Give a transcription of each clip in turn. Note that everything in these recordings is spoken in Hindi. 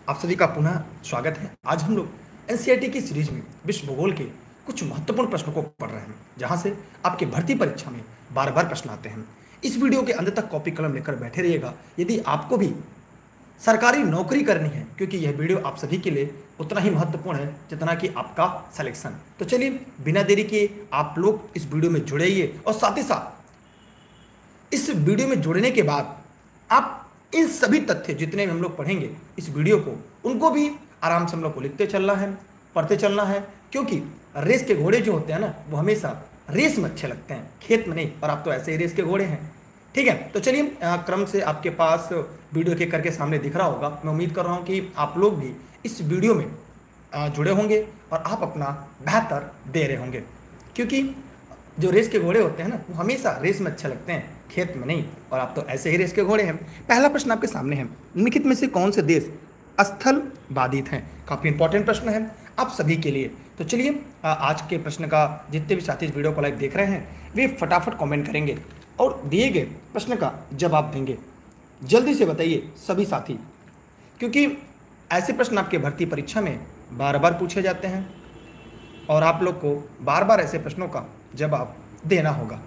आप सभी का पुनः स्वागत है। आज हम लोग एनसीईआरटी की सीरीज में विश्व भूगोल के कुछ महत्वपूर्ण प्रश्नों को पढ़ रहे हैं, जहां से आपके भर्ती परीक्षा में बार बार प्रश्न आते हैं। इस वीडियो के अंत तक कॉपी कलम लेकर बैठे रहिएगा यदि आपको भी सरकारी नौकरी करनी है, क्योंकि यह वीडियो आप सभी के लिए उतना ही महत्वपूर्ण है जितना कि आपका सिलेक्शन। तो चलिए बिना देरी के आप लोग इस वीडियो में जुड़ेइए और साथ ही साथ इस वीडियो में जुड़ने के बाद आप इन सभी तथ्य जितने भी हम लोग पढ़ेंगे इस वीडियो को, उनको भी आराम से हम लोग को लिखते चलना है, पढ़ते चलना है, क्योंकि रेस के घोड़े जो होते हैं ना, वो हमेशा रेस में अच्छे लगते हैं, खेत में नहीं। और आप तो ऐसे ही रेस के घोड़े हैं, ठीक है। तो चलिए क्रम से आपके पास वीडियो के करके सामने दिख रहा होगा। मैं उम्मीद कर रहा हूँ कि आप लोग भी इस वीडियो में जुड़े होंगे और आप अपना बेहतर दे रहे होंगे, क्योंकि जो रेस के घोड़े होते हैं ना, वो हमेशा रेस में अच्छे लगते हैं, खेत में नहीं। और आप तो ऐसे ही रेस के घोड़े हैं। पहला प्रश्न आपके सामने है, निम्नलिखित में से कौन से देश स्थल बाधित हैं? काफ़ी इंपॉर्टेंट प्रश्न है आप सभी के लिए। तो चलिए आज के प्रश्न का जितने भी साथी इस वीडियो को लाइव देख रहे हैं वे फटाफट कमेंट करेंगे और दिए गए प्रश्न का जवाब देंगे। जल्दी से बताइए सभी साथी, क्योंकि ऐसे प्रश्न आपके भर्ती परीक्षा में बार बार पूछे जाते हैं और आप लोग को बार बार ऐसे प्रश्नों का जवाब देना होगा।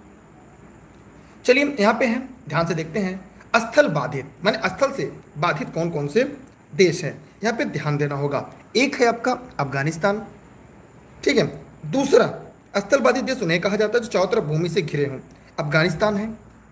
चलिए यहाँ पे हैं, ध्यान से देखते हैं। स्थल बाधित माने स्थल से बाधित कौन कौन से देश हैं, यहाँ पे ध्यान देना होगा। एक है आपका अफगानिस्तान, ठीक है। दूसरा स्थल बाधित देश उन्हें कहा जाता है जो चारों तरफ भूमि से घिरे हों। अफगानिस्तान है,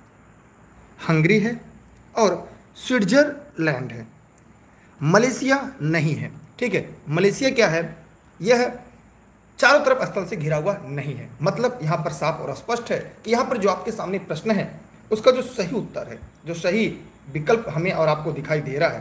हंगरी है और स्विट्जरलैंड है। मलेशिया नहीं है, ठीक है। मलेशिया क्या है? यह चारों तरफ स्थल से घिरा हुआ नहीं है। मतलब यहाँ पर साफ और स्पष्ट है कि यहाँ पर जो आपके सामने प्रश्न है उसका जो सही उत्तर है, जो सही विकल्प हमें और आपको दिखाई दे रहा है,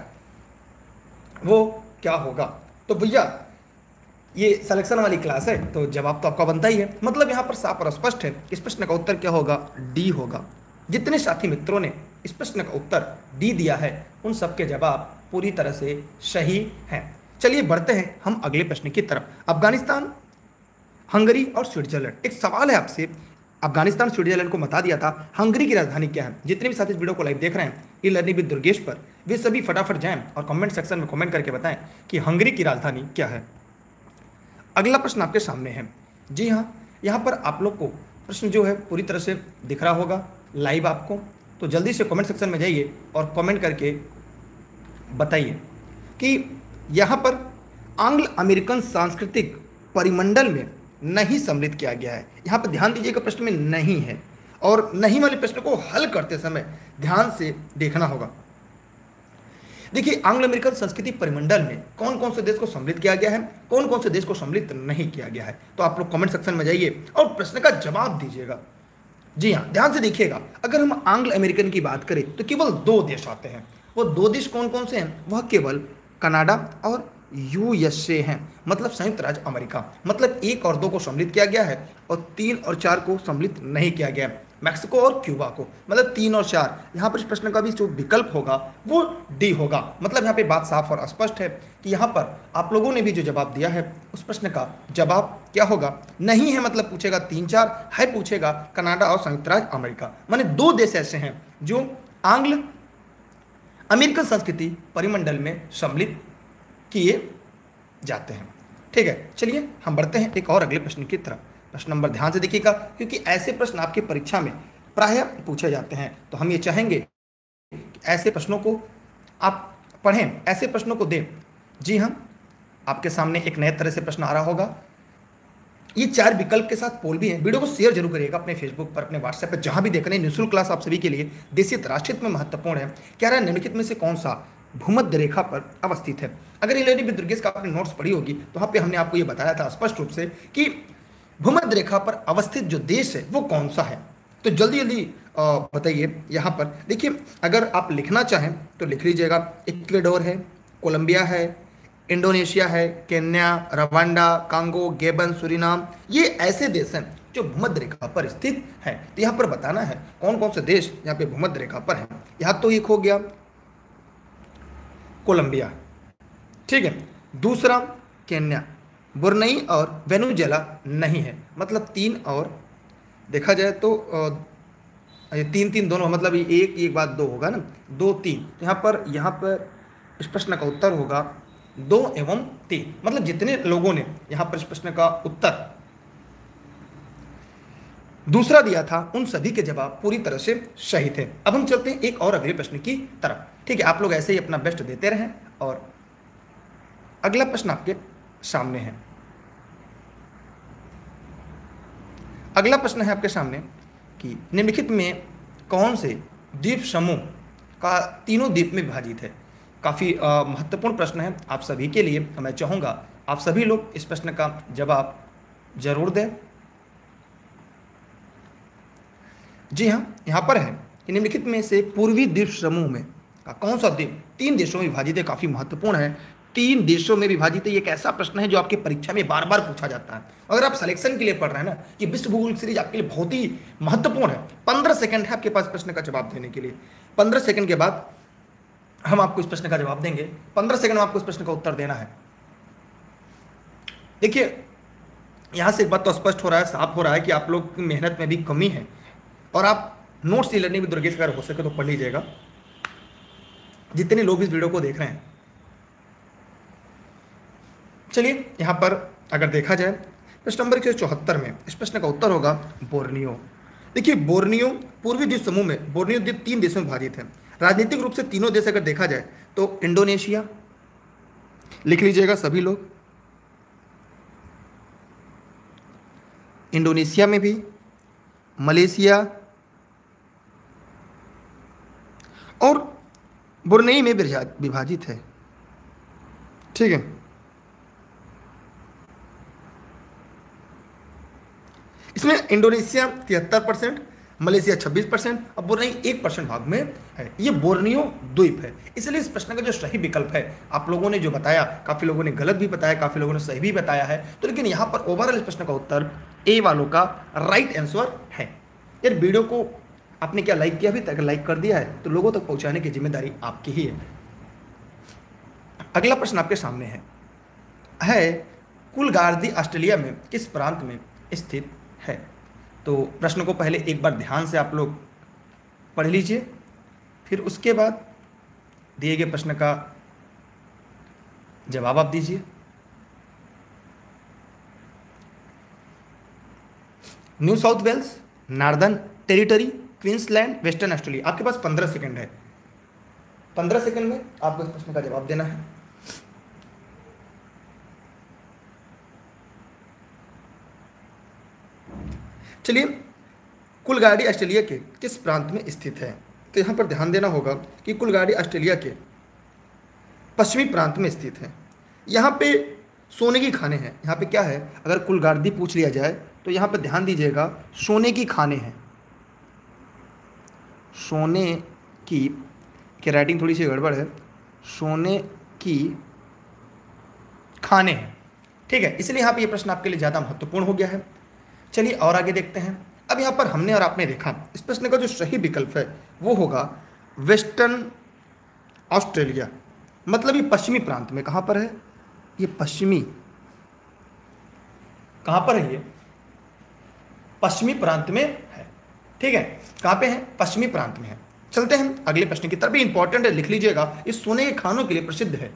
वो क्या होगा। तो भैया ये सिलेक्शन वाली क्लास है, तो जवाब तो आपका बनता ही है। मतलब यहाँ पर साफ और स्पष्ट है। इस प्रश्न का उत्तर क्या होगा? डी होगा। जितने साथी मित्रों ने इस प्रश्न का उत्तर डी दिया है उन सबके जवाब पूरी तरह से सही हैं। चलिए बढ़ते हैं हम अगले प्रश्न की तरफ। अफगानिस्तान, हंगरी और स्विट्जरलैंड। एक सवाल है आपसे, अफगानिस्तान स्विट्जरलैंड को बता दिया था, हंगरी की राजधानी क्या है? जितने भी साथी इस वीडियो को लाइव देख रहे हैं ई लर्निंग विद दुर्गेश पर, वे सभी फटाफट जाएं और कमेंट सेक्शन में कमेंट करके बताएं कि हंगरी की राजधानी क्या है। अगला प्रश्न आपके सामने है। जी हाँ, यहाँ पर आप लोग को प्रश्न जो है पूरी तरह से दिख रहा होगा लाइव आपको, तो जल्दी से कमेंट सेक्शन में जाइए और कमेंट करके बताइए कि यहाँ पर आंग्ल अमेरिकन सांस्कृतिक परिमंडल में नहीं सम्मिलित किया गया है। यहाँ पर ध्यान दीजिएगा, प्रश्न में नहीं है और नहीं वाले प्रश्न को हल करते समय ध्यान से देखना होगा। देखिए, आंग्ल अमेरिकन संस्कृति परिमंडल में कौन कौन से देश को सम्मिलित किया गया है, कौन कौन से देश को सम्मिलित नहीं किया गया है, तो आप लोग कमेंट सेक्शन में जाइए और प्रश्न का जवाब दीजिएगा। जी हाँ, ध्यान से देखिएगा। अगर हम आंग्ल अमेरिकन की बात करें तो केवल 2 देश आते हैं। वो 2 देश कौन कौन से हैं? वह केवल कनाडा और यूएसए हैं, मतलब संयुक्त राज्य अमेरिका। मतलब 1 और 2 को सम्मिलित किया गया है और 3 और 4 को सम्मिलित नहीं किया गया है, मैक्सिको और क्यूबा को। मतलब 3 और 4। यहाँ पर इस प्रश्न का भी जो विकल्प होगा वो डी होगा। मतलब यहाँ पे बात साफ और स्पष्ट है कि यहाँ पर आप लोगों ने भी जो जवाब दिया है उस प्रश्न का जवाब क्या होगा? नहीं है मतलब पूछेगा 3 4, है पूछेगा कनाडा और संयुक्त राज्य अमेरिका। माने 2 देश ऐसे हैं जो आंग्ल अमेरिकन संस्कृति परिमंडल में सम्मिलित किए जाते हैं, ठीक है। चलिए हम बढ़ते हैं एक और अगले प्रश्न की तरफ। प्रश्न नंबर ध्यान से देखिएगा, क्योंकि ऐसे प्रश्न आपके परीक्षा में प्रायः पूछे जाते हैं, तो हम ये चाहेंगे कि ऐसे प्रश्नों को आप पढ़ें, ऐसे प्रश्नों को दें। जी हाँ, आपके सामने एक नए तरह से प्रश्न आ रहा होगा। ये 4 विकल्प के साथ पोल भी है। वीडियो को शेयर जरूर करिएगा अपने फेसबुक पर, अपने व्हाट्सएप पर, जहां भी देख रहे हैं। निःशुल्क क्लास आप सभी के लिए देशीय राष्ट्रीय में महत्वपूर्ण है। क्या रहा निम्नलिखित में से कौन सा भूमध्य रेखा पर अवस्थित है? अगर ई लर्निंग विद दुर्गेश का आपने नोट्स पढ़ी होगी तो वहाँ पे हमने आपको ये बताया था स्पष्ट रूप से कि भूमध्य रेखा पर अवस्थित जो देश है वो कौन सा है। तो जल्दी जल्दी बताइए। यहाँ पर देखिए, अगर आप लिखना चाहें तो लिख लीजिएगा। इक्वेडोर है, कोलंबिया है, इंडोनेशिया है, Kenya, Rwanda, Congo, Gabon, Suriname. ये ऐसे देश हैं जो भूमध्य रेखा पर स्थित है। तो यहाँ पर बताना है कौन कौन से देश यहाँ पे भूमध्य रेखा पर हैं। यहाँ तो एक हो गया कोलंबिया, ठीक है। दूसरा केन्या, बुरनई और वेनेजुएला नहीं है। मतलब 3 और देखा जाए तो 3 3 दोनों, मतलब ये एक बाद 2 होगा ना, 2 3। यहाँ पर इस प्रश्न का उत्तर होगा 2 एवं 3। मतलब जितने लोगों ने यहां पर इस प्रश्न का उत्तर दूसरा दिया था उन सभी के जवाब पूरी तरह से सही थे। अब हम चलते हैं एक और अगले प्रश्न की तरफ। ठीक है, आप लोग ऐसे ही अपना बेस्ट देते रहें। और अगला प्रश्न आपके सामने है। अगला प्रश्न है आपके सामने कि निम्नलिखित में कौन से द्वीप समूह का तीनों द्वीप में विभाजित है। काफ़ी महत्वपूर्ण प्रश्न है आप सभी के लिए। मैं चाहूँगा आप सभी लोग इस प्रश्न का जवाब जरूर दें। जी हाँ, यहाँ पर है कि निम्नलिखित में से पूर्वी द्वीप समूह में का कौन सा द्वीप 3 देशों में विभाजित है। काफ़ी महत्वपूर्ण है, 3 देशों में विभाजित है। ये एक ऐसा प्रश्न है जो आपके परीक्षा में बार बार पूछा जाता है। अगर आप सिलेक्शन के लिए पढ़ रहे हैं ना, ये विश्व भूगोल सीरीज आपके लिए बहुत ही महत्वपूर्ण है। 15 सेकंड है आपके पास प्रश्न का जवाब देने के लिए। 15 सेकंड के बाद हम आपको इस प्रश्न का जवाब देंगे। 15 सेकंड में आपको इस प्रश्न का उत्तर देना है। देखिए, यहाँ से एक बात तो स्पष्ट हो रहा है, साफ हो रहा है कि आप लोग की मेहनत में भी कमी है और आप नोट्स ही लर्निंग भी दुर्गेश अगर हो सके तो पढ़ लीजिएगा, जितने लोग इस वीडियो को देख रहे हैं। चलिए यहाँ पर अगर देखा जाए प्रश्न नंबर 174 में इस प्रश्न का उत्तर होगा बोर्नियो। देखिए, बोर्नियो पूर्वी द्वीप समूह में बोर्नियो द्वीप 3 देशों में विभाजित है। राजनीतिक रूप से तीनों देश अगर देखा जाए तो इंडोनेशिया, लिख लीजिएगा सभी लोग, इंडोनेशिया में भी, मलेशिया और ब्रुनेई में विभाजित है। ठीक है, इसमें इंडोनेशिया 73%, मलेशिया 26% और ब्रुनेई 1% भाग में है। ये बोर्नियो द्वीप है। इसलिए इस प्रश्न का जो सही विकल्प है, आप लोगों ने जो बताया, काफ़ी लोगों ने गलत भी बताया, काफ़ी लोगों ने सही भी बताया है। तो लेकिन यहाँ पर ओवरऑल इस प्रश्न का उत्तर ए वालों का राइट आंसर है। यार वीडियो को आपने क्या लाइक किया? अभी तक लाइक कर दिया है तो लोगों तक पहुँचाने की जिम्मेदारी आपकी ही है। अगला प्रश्न आपके सामने है कुलगार्दी ऑस्ट्रेलिया में किस प्रांत में स्थित है। तो प्रश्न को पहले एक बार ध्यान से आप लोग पढ़ लीजिए, फिर उसके बाद दिए गए प्रश्न का जवाब आप दीजिए। New South Wales, Northern Territory, Queensland, Western Australia. आपके पास 15 सेकंड है। 15 सेकंड में आपको इस प्रश्न का जवाब देना है। चलिए, कुलगार्डी ऑस्ट्रेलिया के किस प्रांत में स्थित है। तो यहाँ पर ध्यान देना होगा कि कुलगार्डी ऑस्ट्रेलिया के पश्चिमी प्रांत में स्थित है। यहाँ पे सोने की खानें हैं। यहाँ पे क्या है, अगर कुलगार्दी पूछ लिया जाए तो यहाँ पे ध्यान दीजिएगा, सोने की खानें हैं। सोने की राइटिंग थोड़ी सी गड़बड़ है, सोने की खानें हैं। ठीक है, इसलिए यहाँ पे ये प्रश्न आपके लिए ज़्यादा महत्वपूर्ण हो गया है। चलिए और आगे देखते हैं। अब यहाँ पर हमने और आपने देखा इस प्रश्न का जो सही विकल्प है वो होगा वेस्टर्न ऑस्ट्रेलिया। मतलब ये पश्चिमी प्रांत में, कहाँ पर है ये, पश्चिमी, कहाँ पर है ये, पश्चिमी प्रांत में है। ठीक है, कहाँ पे है, पश्चिमी प्रांत में है। चलते हैं अगले प्रश्न की तरफ। भी इंपॉर्टेंट है, लिख लीजिएगा, इस सोने के खानों के लिए प्रसिद्ध है।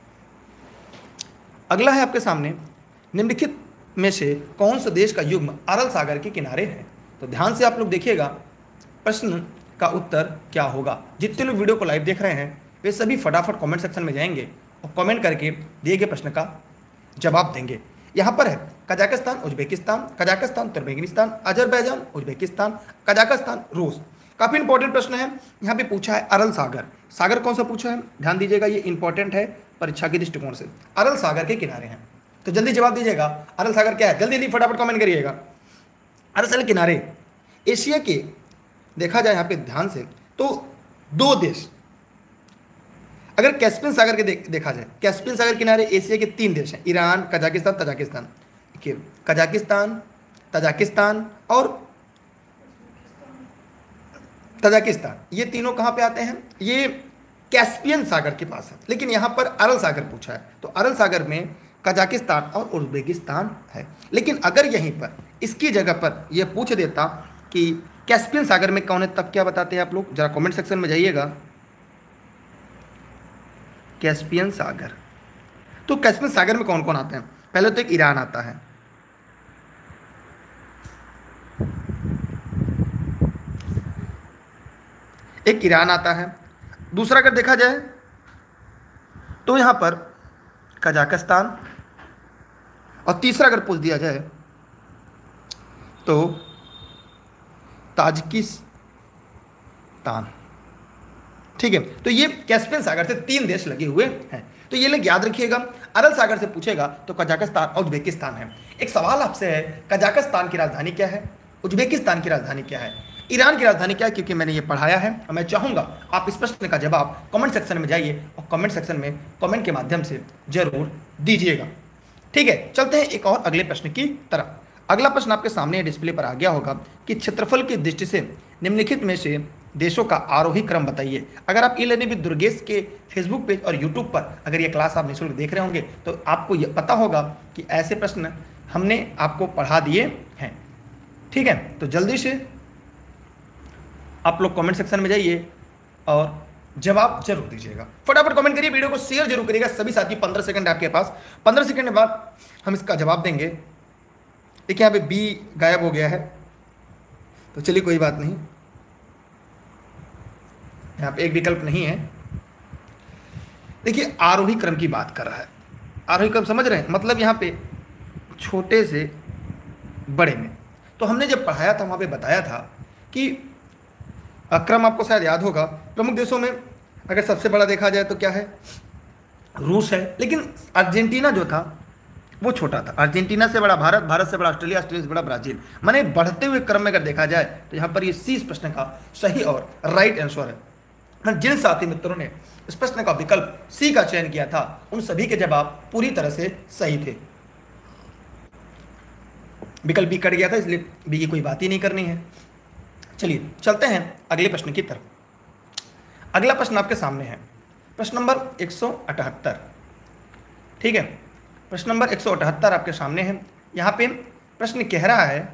अगला है आपके सामने, निम्नलिखित में से कौन सा देश का युग्म अरल सागर के किनारे है। तो ध्यान से आप लोग देखिएगा, प्रश्न का उत्तर क्या होगा। जितने लोग वीडियो को लाइव देख रहे हैं वे सभी फटाफट कमेंट सेक्शन में जाएंगे और कमेंट करके दिए गए प्रश्न का जवाब देंगे। यहाँ पर है Kazakhstan, Uzbekistan, Kazakhstan, Turkmenistan, Azerbaijan, Uzbekistan, Kazakhstan, रूस। काफ़ी इंपॉर्टेंट प्रश्न है। यहाँ पे पूछा है अरल सागर। सागर कौन सा पूछा है, ध्यान दीजिएगा, ये इंपॉर्टेंट है परीक्षा के दृष्टिकोण से। अरल सागर के किनारे हैं, तो जल्दी जवाब दीजिएगा। अरल सागर क्या है, जल्दी जल्दी फटाफट कमेंट करिएगा। अरल सागर किनारे एशिया के देखा जाए यहाँ पे ध्यान से तो 2 देश, अगर कैस्पियन सागर के देखा जाए, कैस्पियन सागर किनारे एशिया के 3 देश हैं, Iran, Kazakhstan, Tajikistan. Kazakhstan, Tajikistan और तजाकिस्तान, ये तीनों कहाँ पे आते हैं, ये कैस्पियन सागर के पास है। लेकिन यहाँ पर अरल सागर पूछा है, तो अरल सागर में कजाकिस्तान और उज्बेकिस्तान है। लेकिन अगर यहीं पर इसकी जगह पर यह पूछ देता कि कैस्पियन सागर में कौन है, तब क्या बताते हैं आप लोग, जरा कमेंट सेक्शन में जाइएगा। कैस्पियन सागर। तो कैस्पियन सागर में कौन कौन आते हैं? पहले तो एक ईरान आता है, एक ईरान आता है। दूसरा अगर देखा जाए तो यहाँ पर कजाकिस्तान, और तीसरा अगर पूछ दिया जाए तो ताजिकिस्तान। ठीक है, तो ये कैस्पियन सागर से 3 देश लगे हुए हैं। तो ये लोग याद रखिएगा। अरल सागर से पूछेगा तो कजाकिस्तान और उज्बेकिस्तान है। एक सवाल आपसे है, कजाकिस्तान की राजधानी क्या है, उज्बेकिस्तान की राजधानी क्या है, ईरान की राजधानी क्या है? क्योंकि मैंने ये पढ़ाया है और मैं चाहूँगा आप इस प्रश्न का जवाब कमेंट सेक्शन में जाइए और कमेंट सेक्शन में कमेंट के माध्यम से जरूर दीजिएगा। ठीक है, चलते हैं एक और अगले प्रश्न की तरफ। अगला प्रश्न आपके सामने डिस्प्ले पर आ गया होगा कि क्षेत्रफल की दृष्टि से निम्नलिखित में से देशों का आरोही क्रम बताइए। अगर आप ई लर्निंग विद दुर्गेश के फेसबुक पेज और यूट्यूब पर अगर ये क्लास आप निःशुल्क देख रहे होंगे तो आपको ये पता होगा कि ऐसे प्रश्न हमने आपको पढ़ा दिए हैं। ठीक है, तो जल्दी से आप लोग कमेंट सेक्शन में जाइए और जवाब जरूर दीजिएगा। फटाफट कमेंट करिए, वीडियो को शेयर जरूर करिएगा सभी साथी। 15 सेकंड आपके पास, 15 सेकंड के बाद हम इसका जवाब देंगे। देखिए यहाँ पे बी गायब हो गया है, तो चलिए कोई बात नहीं, यहाँ पे एक विकल्प नहीं है। देखिए आरोही क्रम की बात कर रहा है, आरोही क्रम समझ रहे हैं, मतलब यहाँ पे छोटे से बड़े में। तो हमने जब पढ़ाया था वहाँ पे बताया था कि क्रम आपको शायद याद होगा। प्रमुख देशों में अगर सबसे बड़ा देखा जाए तो क्या है, रूस है, लेकिन अर्जेंटीना जो था वो छोटा था। अर्जेंटीना से बड़ा भारत, भारत से बड़ा ऑस्ट्रेलिया, ऑस्ट्रेलिया से बड़ा ब्राजील। माने बढ़ते हुए क्रम में अगर देखा जाए तो यहाँ पर ये सी इस प्रश्न का सही और राइट आंसर है। जिन साथी मित्रों ने इस प्रश्न का विकल्प सी का चयन किया था उन सभी के जवाब पूरी तरह से सही थे। विकल्प बी कट गया था, इसलिए बी की कोई बात ही नहीं करनी है। चलिए चलते हैं अगले प्रश्न की तरफ। अगला प्रश्न आपके सामने है, प्रश्न नंबर 178। ठीक है, प्रश्न नंबर 178 आपके सामने है। यहाँ पे प्रश्न कह रहा है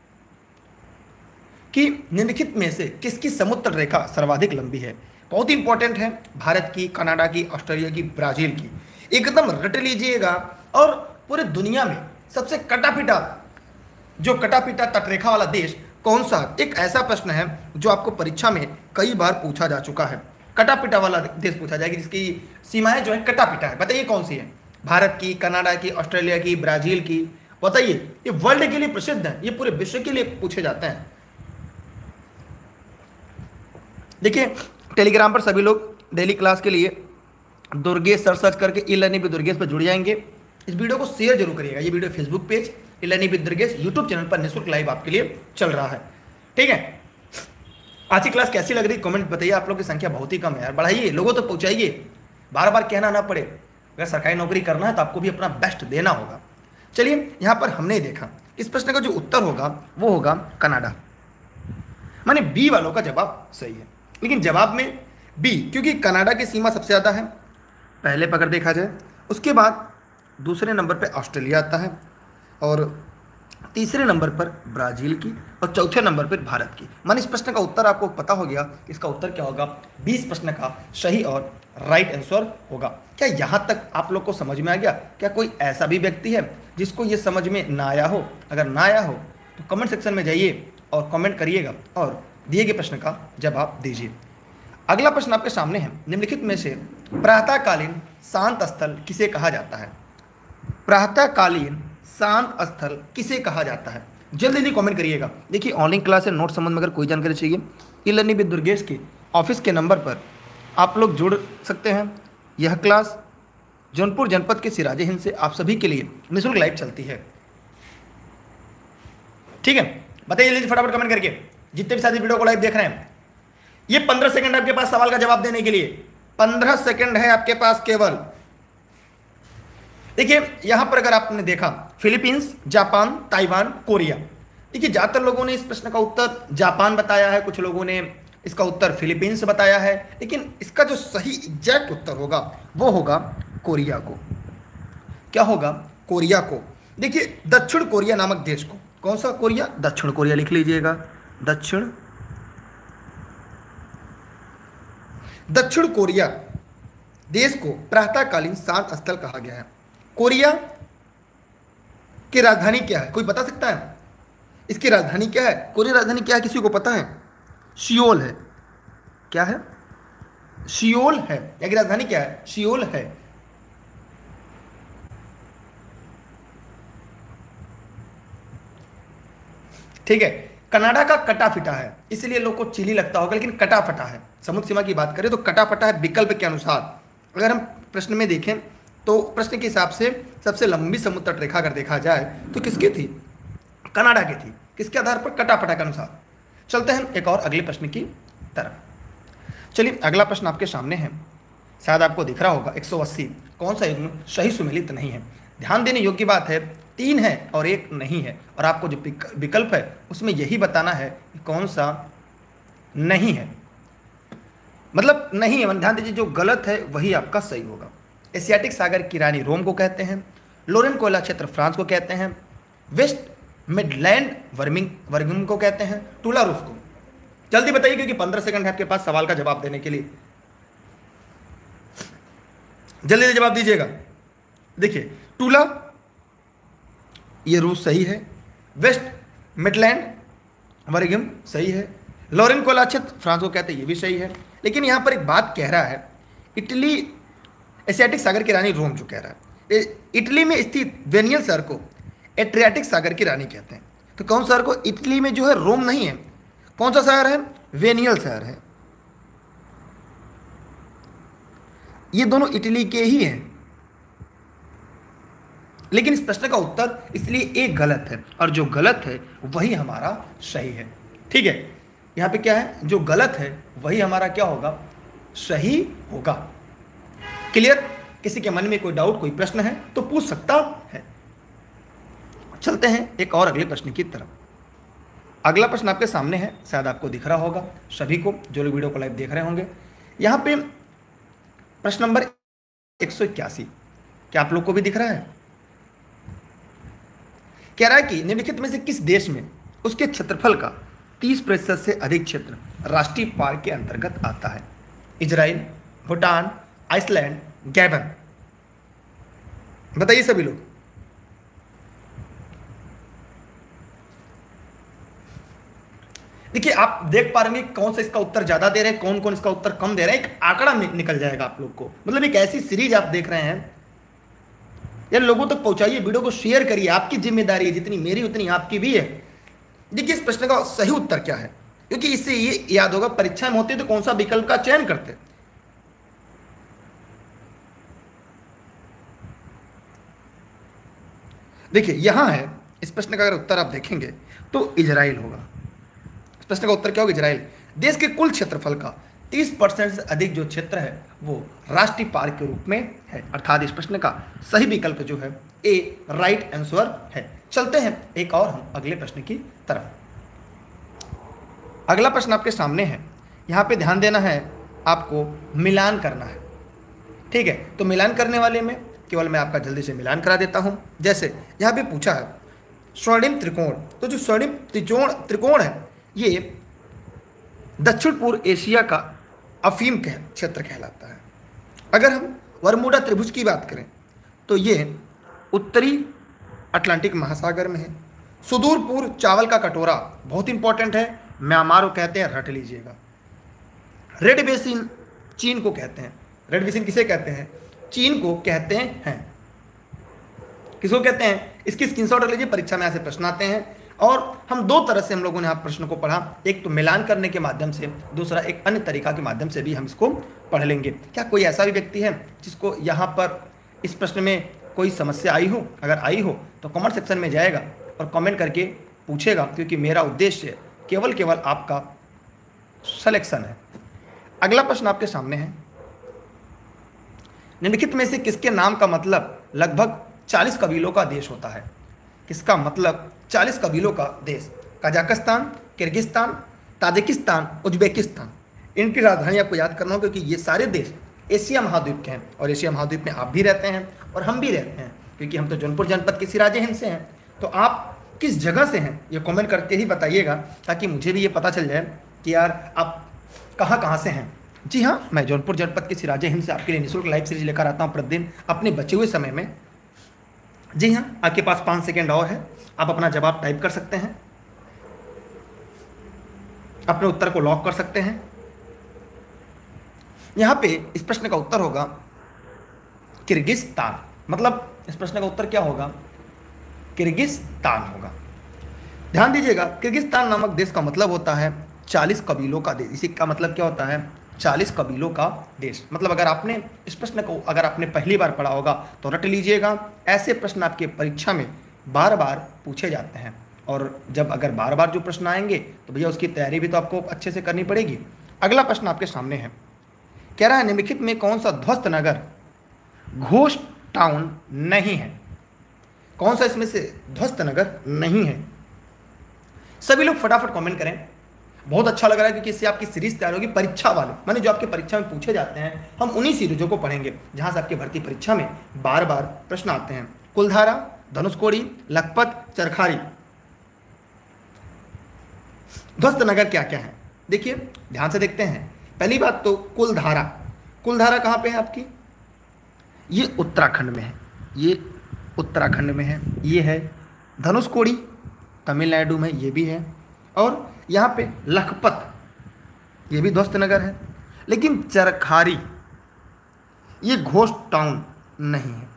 कि निम्नलिखित में से किसकी समुद्र रेखा सर्वाधिक लंबी है। बहुत ही इंपॉर्टेंट है, भारत की, कनाडा की, ऑस्ट्रेलिया की, ब्राजील की। एकदम रट लीजिएगा। और पूरे दुनिया में सबसे कटापिटा जो कटापिटा तटरेखा वाला देश कौन सा? एक ऐसा प्रश्न है जो आपको परीक्षा में कई बार पूछा जा चुका है। कटापिटा वाला देश पूछा जाएगा जिसकी सीमाएं जो है कटापिटा है। बताइए कौन सी है? भारत की, कनाडा की, ऑस्ट्रेलिया की, ब्राजील की? बताइए। ये वर्ल्ड के लिए प्रसिद्ध है, ये पूरे विश्व के लिए पूछे जाते हैं। देखिए टेलीग्राम पर सभी लोग डेली क्लास के लिए दुर्गेश सर्च करके ई लर्निंग विद दुर्गेश पर जुड़ जाएंगे। इस वीडियो को शेयर जरूर करिएगा। ये video Facebook page e learning with Durgesh YouTube channel पर निःशुल्क लाइव आपके लिए चल रहा है। ठीक है, आज की क्लास कैसी लग रही कमेंट बताइए। आप लोग की संख्या बहुत ही कम है यार, बढ़ाइए, लोगों तक पहुंचाइए, बार बार कहना ना पड़े। अगर सरकारी नौकरी करना है तो आपको भी अपना बेस्ट देना होगा। चलिए यहाँ पर हमने देखा इस प्रश्न का जो उत्तर होगा वो होगा कनाडा। माने बी वालों का जवाब सही है, लेकिन जवाब में बी, क्योंकि कनाडा की सीमा सबसे ज़्यादा है पहले पर अगर देखा जाए। उसके बाद दूसरे नंबर पर ऑस्ट्रेलिया आता है, और तीसरे नंबर पर ब्राज़ील की, और चौथे नंबर पर भारत की। माने इस प्रश्न का उत्तर आपको पता हो गया, इसका उत्तर क्या होगा? 20 प्रश्न का सही और राइट आंसर होगा। क्या यहाँ तक आप लोग को समझ में आ गया? क्या कोई ऐसा भी व्यक्ति है जिसको ये समझ में ना आया हो? अगर ना आया हो तो कमेंट सेक्शन में जाइए और कमेंट करिएगा और दिए गए प्रश्न का जवाब दीजिए। अगला प्रश्न आपके सामने है, निम्नलिखित में से प्रातःकालीन शांत स्थल किसे कहा जाता है? प्रातःकालीन शांत स्थल किसे कहा जाता है? जल्दी जल्दी कमेंट करिएगा। देखिए ऑनलाइन क्लास है, नोट संबंध में अगर कोई जानकारी चाहिए ई लर्निंग विद दुर्गेश के ऑफिस के नंबर पर आप लोग जुड़ सकते हैं। यह क्लास जौनपुर जनपद के सिराजे हिंद से आप सभी के लिए निःशुल्क लाइव चलती है। ठीक है, बताइए जल्दी फटाफट कमेंट करके, जितने भी साथी वीडियो को लाइव देख रहे हैं। ये 15 सेकंड आपके पास सवाल का जवाब देने के लिए, 15 सेकंड है आपके पास केवल। देखिए यहां पर अगर आपने देखा फिलीपींस, जापान, ताइवान, कोरिया। देखिए ज्यादातर लोगों ने इस प्रश्न का उत्तर जापान बताया है, कुछ लोगों ने इसका उत्तर फिलीपींस बताया है, लेकिन इसका जो सही एग्जैक्ट उत्तर होगा वो होगा कोरिया को। क्या होगा? कोरिया को। देखिए दक्षिण कोरिया नामक देश को, कौन सा कोरिया? दक्षिण कोरिया लिख लीजिएगा। दक्षिण कोरिया देश को प्रातःकालीन शांत स्थल कहा गया है? कोरिया की राजधानी क्या है? कोई बता सकता है इसकी राजधानी क्या है? कोरिया राजधानी क्या है, किसी को पता है? सियोल है। क्या है? सियोल है। या की राजधानी क्या है? सियोल है। ठीक है। कनाडा का कटा फिटा है, इसलिए लोग को चिली लगता होगा, लेकिन कटा फटा है। समुद्र सीमा की बात करें तो कटा फटा है विकल्प के अनुसार। अगर हम प्रश्न में देखें तो प्रश्न के हिसाब से सबसे लंबी समुद्र तट रेखा अगर देखा जाए तो किसकी थी? कनाडा की थी। किसके आधार पर? कटा फटा के अनुसार। चलते हैं एक और अगले प्रश्न की तरफ। चलिए अगला प्रश्न आपके सामने है, शायद आपको दिख रहा होगा 180। कौन सा युग्म सही सुमेलित नहीं है? ध्यान देने योग्य बात है, 3 है और 1 नहीं है, और आपको जो विकल्प है उसमें यही बताना है कि कौन सा नहीं है। मतलब नहीं है, ध्यान दीजिए, जो गलत है वही आपका सही होगा। एशियाटिक सागर की रानी रोम को कहते हैं, लोरेन कोयला क्षेत्र फ्रांस को कहते हैं, वेस्ट मिडलैंड वर्मिंग को कहते हैं, टूला रूस को। जल्दी बताइए क्योंकि 15 सेकंड है आपके पास सवाल का जवाब देने के लिए। जल्दी से जवाब दीजिएगा। देखिए टूला, ये रूस सही है, वेस्ट मिडलैंड वर्गिम सही है, लोरेन कोयला क्षेत्र फ्रांस को कहते हैं, ये भी सही है। लेकिन यहाँ पर एक बात कह रहा है, इटली एशियाटिक सागर की रानी रोम जो कह रहा है, इटली में स्थित वेनियल शहर को एड्रियाटिक सागर की रानी कहते हैं। तो कौन शहर को? इटली में जो है रोम नहीं है, कौन सा शहर है? वेनियल शहर है। ये दोनों इटली के ही हैं, लेकिन इस प्रश्न का उत्तर इसलिए एक गलत है, और जो गलत है वही हमारा सही है। ठीक है, यहाँ पे क्या है? जो गलत है वही हमारा क्या होगा? सही होगा। क्लियर? किसी के मन में कोई डाउट, कोई प्रश्न है तो पूछ सकता है। चलते हैं एक और अगले प्रश्न की तरफ। अगला प्रश्न आपके सामने है, शायद आपको दिख रहा होगा सभी को, जो लोग वीडियो को लाइव देख रहे होंगे। यहाँ पे प्रश्न नंबर 181, क्या आप लोग को भी दिख रहा है? कह रहा है कि निम्नलिखित में से किस देश में उसके क्षेत्रफल का 30% से अधिक क्षेत्र राष्ट्रीय पार्क के अंतर्गत आता है? Israel, Bhutan, Iceland, Gabon. बताइए सभी लोग। देखिए आप देख पा रहे हैं कौन सा इसका उत्तर ज्यादा दे रहे हैं, कौन कौन इसका उत्तर कम दे रहे हैं। एक आंकड़ा निकल जाएगा आप लोग को। मतलब एक ऐसी सीरीज आप देख रहे हैं, यार लोगों तक पहुंचाइए, वीडियो को शेयर करिए, आपकी जिम्मेदारी है, जितनी मेरी उतनी आपकी भी है। देखिए इस प्रश्न का सही उत्तर क्या है, क्योंकि इससे ये याद होगा परीक्षा में होते तो कौन सा विकल्प का चयन करते। देखिए यहां है, इस प्रश्न का अगर उत्तर आप देखेंगे तो इजराइल होगा। इस प्रश्न का उत्तर क्या होगा? इजराइल। देश के कुल क्षेत्रफल का 30% से अधिक जो क्षेत्र है वो राष्ट्रीय पार्क के रूप में है, अर्थात इस प्रश्न का सही विकल्प जो है ए राइट आंसर है। चलते हैं एक और हम अगले प्रश्न की तरफ। अगला प्रश्न आपके सामने है, यहाँ पे ध्यान देना है, आपको मिलान करना है। ठीक है, तो मिलान करने वाले में केवल मैं आपका जल्दी से मिलान करा देता हूँ। जैसे यहाँ पे पूछा है स्वर्णिम त्रिकोण, तो जो स्वर्णिम त्रिकोण है ये दक्षिण पूर्व एशिया का अफीम क्षेत्र कहलाता है। अगर हम बरमूडा त्रिभुज की बात करें तो ये उत्तरी अटलांटिक महासागर में है। सुदूर पूर्व चावल का कटोरा बहुत इंपॉर्टेंट है, म्यांमार को कहते हैं, रट लीजिएगा। रेड बेसिन चीन को कहते हैं। रेड बेसिन किसे कहते हैं? चीन को कहते हैं। किसको कहते हैं? इसकी स्क्रीनशॉट रख लीजिए, परीक्षा में ऐसे प्रश्न आते हैं। और हम दो तरह से हम लोगों ने यहाँ प्रश्न को पढ़ा, एक तो मिलान करने के माध्यम से, दूसरा एक अन्य तरीका के माध्यम से भी हम इसको पढ़ लेंगे। क्या कोई ऐसा भी व्यक्ति है जिसको यहाँ पर इस प्रश्न में कोई समस्या आई हो? अगर आई हो तो कमेंट सेक्शन में जाएगा और कमेंट करके पूछेगा, क्योंकि मेरा उद्देश्य केवल आपका सिलेक्शन है। अगला प्रश्न आपके सामने है, निम्नलिखित में से किसके नाम का मतलब लगभग 40 कबीलों का देश होता है? किसका मतलब 40 कबीलों का देश? Kazakhstan, Kyrgyzstan, Tajikistan, Uzbekistan. इनकी राजधानी आपको याद करना हो, क्योंकि ये सारे देश एशिया महाद्वीप के हैं, और एशिया महाद्वीप में आप भी रहते हैं और हम भी रहते हैं, क्योंकि हम तो जौनपुर जनपद के सिराजे हिंद से हैं। तो आप किस जगह से हैं ये कमेंट करके ही बताइएगा, ताकि मुझे भी ये पता चल जाए कि यार आप कहाँ से हैं। जी हाँ, मैं जौनपुर जनपद के सिराजे हिंद से आपके लिए निःशुल्क लाइव सीरीज लेकर आता हूँ प्रतिदिन अपने बचे हुए समय में। जी हाँ, आपके पास 5 सेकेंड और है, आप अपना जवाब टाइप कर सकते हैं, अपने उत्तर को लॉक कर सकते हैं। यहाँ पे इस प्रश्न का उत्तर होगा किर्गिस्तान। मतलब इस प्रश्न का उत्तर क्या होगा? किर्गिस्तान होगा। ध्यान दीजिएगा, किर्गिस्तान नामक देश का मतलब होता है 40 कबीलों का देश। इसी का मतलब क्या होता है? 40 कबीलों का देश। मतलब अगर आपने इस प्रश्न को पहली बार पढ़ा होगा तो रट लीजिएगा। ऐसे प्रश्न आपके परीक्षा में बार बार पूछे जाते हैं, और जब अगर बार बार जो प्रश्न आएंगे तो भैया उसकी तैयारी भी तो आपको अच्छे से करनी पड़ेगी। अगला प्रश्न आपके सामने है, कह रहा है निम्नलिखित में कौन सा ध्वस्त नगर घोस्ट टाउन नहीं है? कौन सा इसमें से ध्वस्त नगर नहीं है? सभी लोग फटाफट कमेंट करें। बहुत अच्छा लग रहा है क्योंकि इससे आपकी सीरीज तैयार होगी परीक्षा वाले, माने जो आपके परीक्षा में पूछे जाते हैं, हम उन्हीं सीरीजों को पढ़ेंगे जहां से आपके भर्ती परीक्षा में बार बार प्रश्न आते हैं। कुलधारा, धनुषकोडी, लखपत, चरखारी, ध्वस्त नगर क्या क्या है? देखिए ध्यान से देखते हैं। पहली बात तो कुलधारा। कुलधारा कहाँ पे है आपकी? ये उत्तराखंड में है, ये उत्तराखंड में है। ये है धनुषकोडी, तमिलनाडु में ये भी है। और यहाँ पे लखपत, ये भी ध्वस्त नगर है। लेकिन चरखारी ये घोस्ट टाउन नहीं है।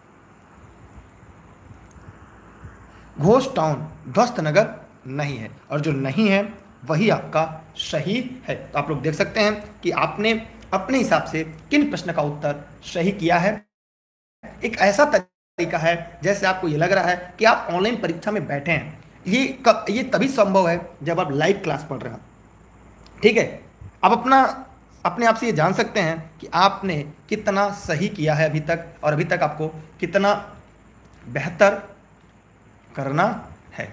घोस्ट टाउन ध्वस्त नगर नहीं है, और जो नहीं है वही आपका सही है। तो आप लोग देख सकते हैं कि आपने अपने हिसाब से किन प्रश्न का उत्तर सही किया है। एक ऐसा तरीका है जैसे आपको ये लग रहा है कि आप ऑनलाइन परीक्षा में बैठे हैं। ये तभी संभव है जब आप लाइव क्लास पढ़ रहे हो। ठीक है, आप अपने आप से ये जान सकते हैं कि आपने कितना सही किया है अभी तक, और अभी तक आपको कितना बेहतर करना है।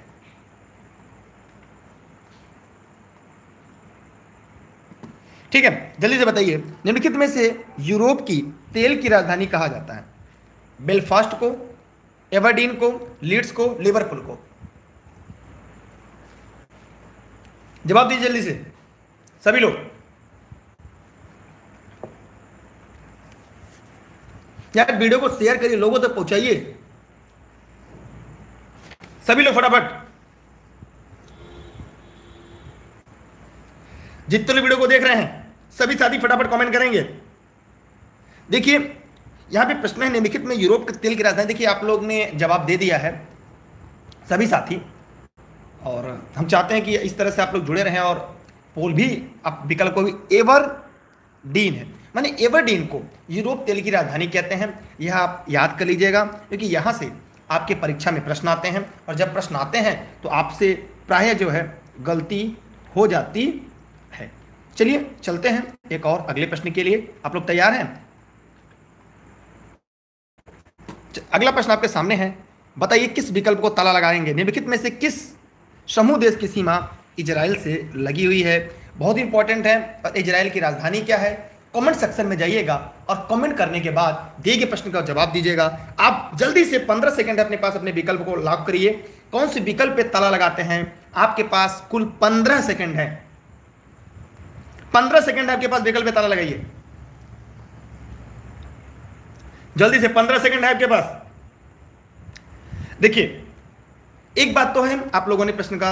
ठीक है, जल्दी से बताइए, निम्नलिखित में से यूरोप की तेल की राजधानी कहा जाता है? बेलफास्ट को, एबरडीन को, लीड्स को, लिवरपूल को? जवाब दीजिए जल्दी से सभी लोग। यार वीडियो को शेयर करिए, लोगों तक पहुंचाइए सभी लोग फटाफट। जितने लोग वीडियो को देख रहे हैं सभी साथी फटाफट कमेंट करेंगे। देखिए यहां पे प्रश्न है निम्नलिखित में यूरोप के तेल की राजधानी। देखिए आप लोग ने जवाब दे दिया है सभी साथी, और हम चाहते हैं कि इस तरह से आप लोग जुड़े रहें। और पोल भी आप विकल्प को भी एबरडीन है, माने एबरडीन को यूरोप तेल की राजधानी कहते हैं। यह आप याद कर लीजिएगा क्योंकि यहाँ से आपके परीक्षा में प्रश्न आते हैं, और जब प्रश्न आते हैं तो आपसे प्रायः जो है गलती हो जाती है। चलिए चलते हैं एक और अगले प्रश्न के लिए। आप लोग तैयार हैं? अगला प्रश्न आपके सामने है, बताइए किस विकल्प को ताला लगाएंगे? निम्नलिखित में से किस समूह देश की सीमा इजराइल से लगी हुई है? बहुत इंपॉर्टेंट है। और इजराइल की राजधानी क्या है? कमेंट सेक्शन में जाइएगा और कमेंट करने के बाद दिए गए प्रश्न का जवाब दीजिएगा। आप जल्दी से 15 सेकंड अपने पास अपने विकल्प को लॉक करिए। कौन से विकल्प पे ताला लगाते हैं? आपके पास कुल 15 सेकंड है। 15 सेकंड आपके पास, विकल्प पे ताला लगाइए जल्दी से। 15 सेकंड है आपके पास। देखिए एक बात तो है, आप लोगों ने प्रश्न का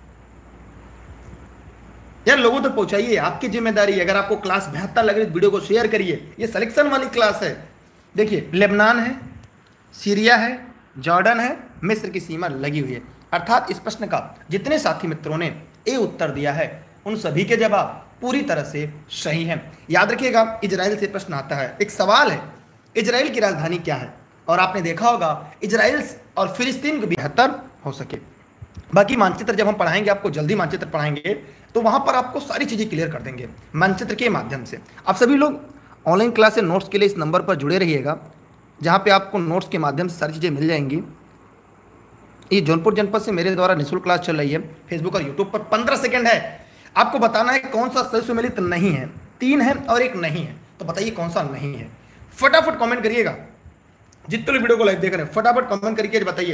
यार लोगों तक पहुंचाइए, आपकी जिम्मेदारी है। अगर आपको क्लास बेहतर लग रही है वीडियो को शेयर करिए, ये सिलेक्शन वाली क्लास है। देखिए लेबनान है, सीरिया है, जॉर्डन है, मिस्र की सीमा लगी हुई है। अर्थात इस प्रश्न का जितने साथी मित्रों ने ए उत्तर दिया है उन सभी के जवाब पूरी तरह से सही है। याद रखिएगा इजराइल से प्रश्न आता है। एक सवाल है, इजराइल की राजधानी क्या है? और आपने देखा होगा इजराइल और फिलिस्तीन को भी बेहतर हो सके। बाकी मानचित्र जब हम पढ़ाएंगे, आपको जल्दी मानचित्र पढ़ाएंगे तो वहां पर आपको सारी चीज़ें क्लियर कर देंगे मानचित्र के माध्यम से। आप सभी लोग ऑनलाइन क्लास से नोट्स के लिए इस नंबर पर जुड़े रहिएगा, जहां पे आपको नोट्स के माध्यम से सारी चीज़ें मिल जाएंगी। ये जौनपुर जनपद से मेरे द्वारा निःशुल्क क्लास चल रही है फेसबुक और यूट्यूब पर। 15 सेकंड है, आपको बताना है कौन सा सही सुमेलित नहीं है। 3 है और 1 नहीं है, तो बताइए कौन सा नहीं है। फटाफट कमेंट करिएगा, जितने लोग वीडियो को लाइव देख रहे हैं फटाफट कमेंट करके बताइए।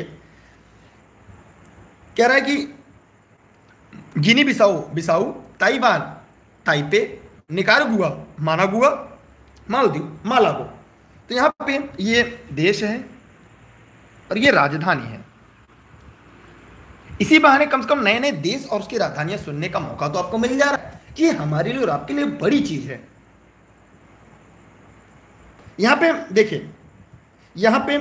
कह रहा है कि Guinea Bissau, Taiwan, Taipei, Nicaragua, Managua, Maldives, मालागो। तो यहाँ पे ये देश है और ये राजधानी है। इसी बहाने कम से कम नए नए देश और उसकी राजधानियां सुनने का मौका तो आपको मिल जा रहा है कि हमारे लिए और आपके लिए बड़ी चीज है। यहां पे देखिए, यहां पे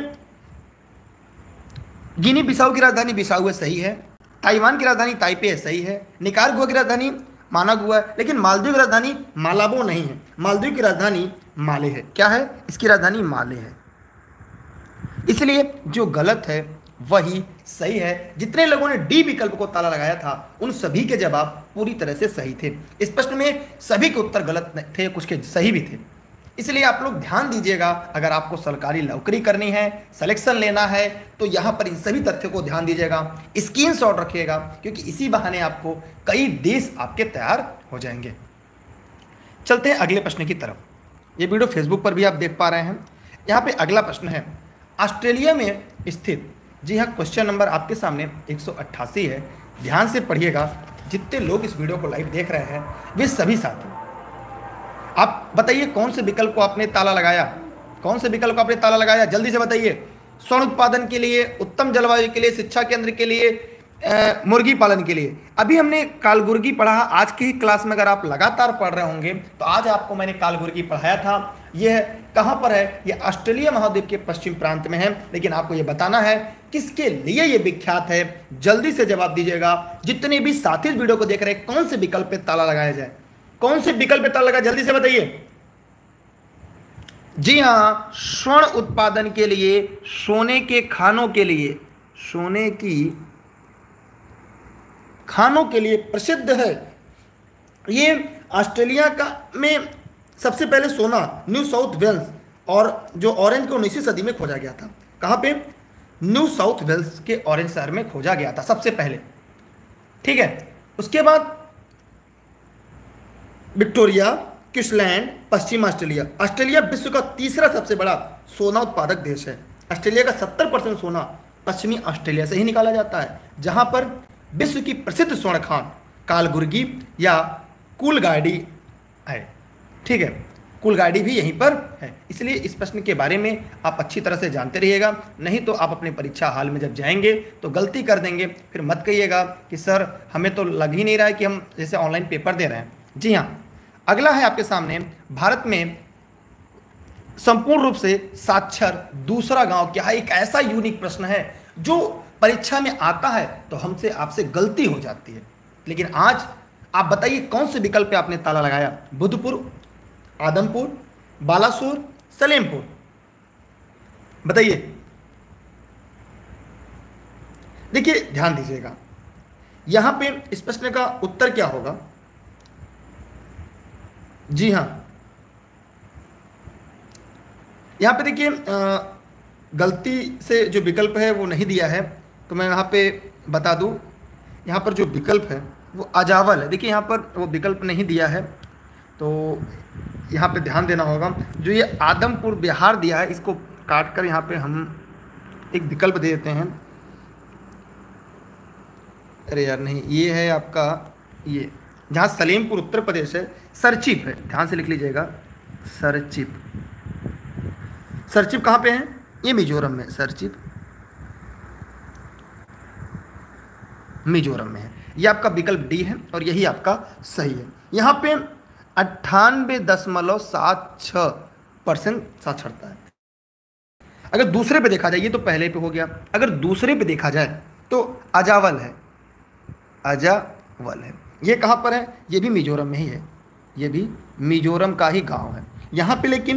गिनी बिसाऊ की राजधानी बिसाऊ है, सही है। ताइवान की राजधानी ताइपे है, सही है। निकारागुआ की राजधानी मानागुआ है, लेकिन मालदीव की राजधानी मालाबो नहीं है। मालदीव की राजधानी माले है। क्या है? इसकी राजधानी माले है। इसलिए जो गलत है वही सही है। जितने लोगों ने डी विकल्प को ताला लगाया था उन सभी के जवाब पूरी तरह से सही थे। इस प्रश्न में सभी के उत्तर गलत थे, कुछ के सही भी थे। इसलिए आप लोग ध्यान दीजिएगा, अगर आपको सरकारी नौकरी करनी है, सिलेक्शन लेना है, तो यहाँ पर इन सभी तथ्यों को ध्यान दीजिएगा, स्क्रीनशॉट रखिएगा, क्योंकि इसी बहाने आपको कई देश आपके तैयार हो जाएंगे। चलते हैं अगले प्रश्न की तरफ। ये वीडियो फेसबुक पर भी आप देख पा रहे हैं। यहाँ पे अगला प्रश्न है, ऑस्ट्रेलिया में स्थित, जी हाँ, क्वेश्चन नंबर आपके सामने 188 है। ध्यान से पढ़िएगा। जितने लोग इस वीडियो को लाइव देख रहे हैं वे सभी साथी, आप बताइए कौन से विकल्प को आपने ताला लगाया? कौन से विकल्प को आपने ताला लगाया? जल्दी से बताइए। स्वर्ण उत्पादन के लिए, उत्तम जलवायु के लिए, शिक्षा केंद्र के लिए, मुर्गी पालन के लिए। अभी हमने कालगुर्गी पढ़ा। आज की क्लास में अगर आप लगातार पढ़ रहे होंगे तो आज आपको मैंने कालगुर्गी पढ़ाया था। यह कहाँ पर है? यह ऑस्ट्रेलिया महाद्वीप के पश्चिम प्रांत में है, लेकिन आपको यह बताना है किसके लिए यह विख्यात है। जल्दी से जवाब दीजिएगा। जितने भी साथी इस वीडियो को देख रहे हैं, कौन से विकल्प पे ताला लगाया जाए? कौन से विकल्प पे ताला लगा? जल्दी से बताइए। जी हाँ, स्वर्ण उत्पादन के लिए, सोने के खानों के लिए, सोने की खानों के लिए प्रसिद्ध है। ये ऑस्ट्रेलिया का में सबसे पहले सोना न्यू साउथ वेल्स और जो ऑरेंज को 19वीं सदी में खोजा गया था। कहाँ पे? न्यू साउथ वेल्स के ऑरेंज शहर में खोजा गया था सबसे पहले। ठीक है। उसके बाद विक्टोरिया, क्वींसलैंड, पश्चिम ऑस्ट्रेलिया। ऑस्ट्रेलिया विश्व का तीसरा सबसे बड़ा सोना उत्पादक देश है। ऑस्ट्रेलिया का 70% सोना पश्चिमी ऑस्ट्रेलिया से ही निकाला जाता है, जहां पर विश्व की प्रसिद्ध स्वर्ण खान कालगुर्गी या कूलगाडी है। ठीक है, कूलगाडी भी यहीं पर है। इसलिए इस प्रश्न के बारे में आप अच्छी तरह से जानते रहिएगा, नहीं तो आप अपने परीक्षा हाल में जब जाएंगे तो गलती कर देंगे। फिर मत कहिएगा कि सर हमें तो लग ही नहीं रहा है कि हम जैसे ऑनलाइन पेपर दे रहे हैं। जी हाँ, अगला है आपके सामने, भारत में संपूर्ण रूप से साक्षर दूसरा गांव क्या है? एक ऐसा यूनिक प्रश्न है जो परीक्षा में आता है तो हमसे आपसे गलती हो जाती है। लेकिन आज आप बताइए कौन से विकल्प पे आपने ताला लगाया? बुधपुर, आदमपुर, बालासोर, सलेमपुर। बताइए। देखिए ध्यान दीजिएगा, यहां पे इस प्रश्न का उत्तर क्या होगा? जी हाँ, यहां पे देखिए गलती से जो विकल्प है वो नहीं दिया है, तो मैं यहाँ पे बता दूँ। यहाँ पर जो विकल्प है वो अजावल है। देखिए यहाँ पर वो विकल्प नहीं दिया है, तो यहाँ पे ध्यान देना होगा। जो ये आदमपुर बिहार दिया है, इसको काट कर यहाँ पे हम एक विकल्प दे देते हैं। अरे यार नहीं, ये है आपका, ये जहाँ सलेमपुर उत्तर प्रदेश है, सरचिप है। ध्यान से लिख लीजिएगा, सरचिप। सरचिप कहाँ पे है? ये मिजोरम में। सरचिप मिजोरम में है। ये आपका विकल्प डी है और यही आपका सही है। यहाँ पे 98.76% साक्षरता है। अगर दूसरे पे देखा जाए, ये तो पहले पे हो गया, अगर दूसरे पे देखा जाए तो अजावल है। अजावल है। ये कहाँ पर है? ये भी मिजोरम में ही है। ये भी मिजोरम का ही गांव है। यहाँ पे लेकिन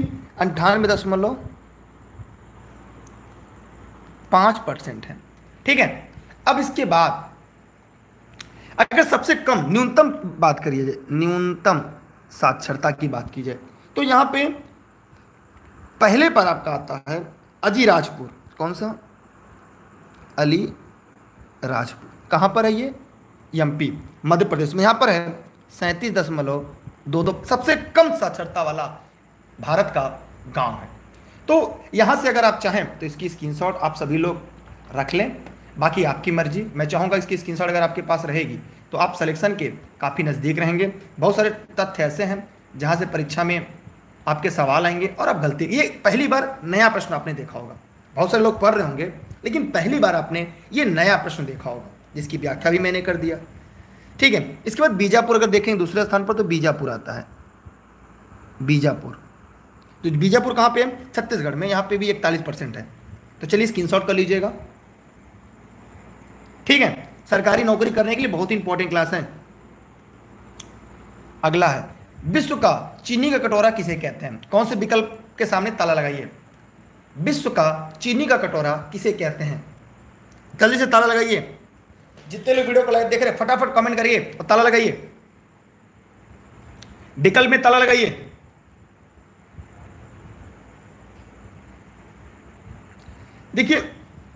98.5% है। ठीक है। अब इसके बाद अगर सबसे कम न्यूनतम बात करिए जाए, न्यूनतम साक्षरता की बात की जाए, तो यहाँ पे पहले पर आपका आता है अलीराजपुर। कौन सा? अलीराजपुर। कहाँ पर है ये? एमपी, मध्य प्रदेश में। यहाँ पर है 37.22, सबसे कम साक्षरता वाला भारत का गांव है। तो यहाँ से अगर आप चाहें तो इसकी स्क्रीनशॉट आप सभी लोग रख लें, बाकी आपकी मर्जी। मैं चाहूँगा इसकी स्क्रीनशॉट अगर आपके पास रहेगी तो आप सिलेक्शन के काफ़ी नज़दीक रहेंगे। बहुत सारे तथ्य ऐसे हैं जहाँ से परीक्षा में आपके सवाल आएंगे और आप गलती, ये पहली बार नया प्रश्न आपने देखा होगा। बहुत सारे लोग पढ़ रहे होंगे लेकिन पहली बार आपने ये नया प्रश्न देखा होगा, जिसकी व्याख्या भी मैंने कर दिया। ठीक है, इसके बाद बीजापुर अगर देखें दूसरे स्थान पर तो बीजापुर आता है। बीजापुर, तो बीजापुर कहाँ पे है? छत्तीसगढ़ में। यहाँ पे भी 41% है। तो चलिए स्क्रीनशॉट कर लीजिएगा। ठीक है, सरकारी नौकरी करने के लिए बहुत ही इंपॉर्टेंट क्लास है। अगला है, विश्व का चीनी का कटोरा किसे कहते हैं? कौन से विकल्प के सामने ताला लगाइए। विश्व का चीनी का कटोरा किसे कहते हैं? जल्दी से ताला लगाइए। जितने लोग वीडियो को लाइव देख रहे हैं फटाफट कमेंट करिए और ताला लगाइए। विकल्प में ताला लगाइए। देखिए,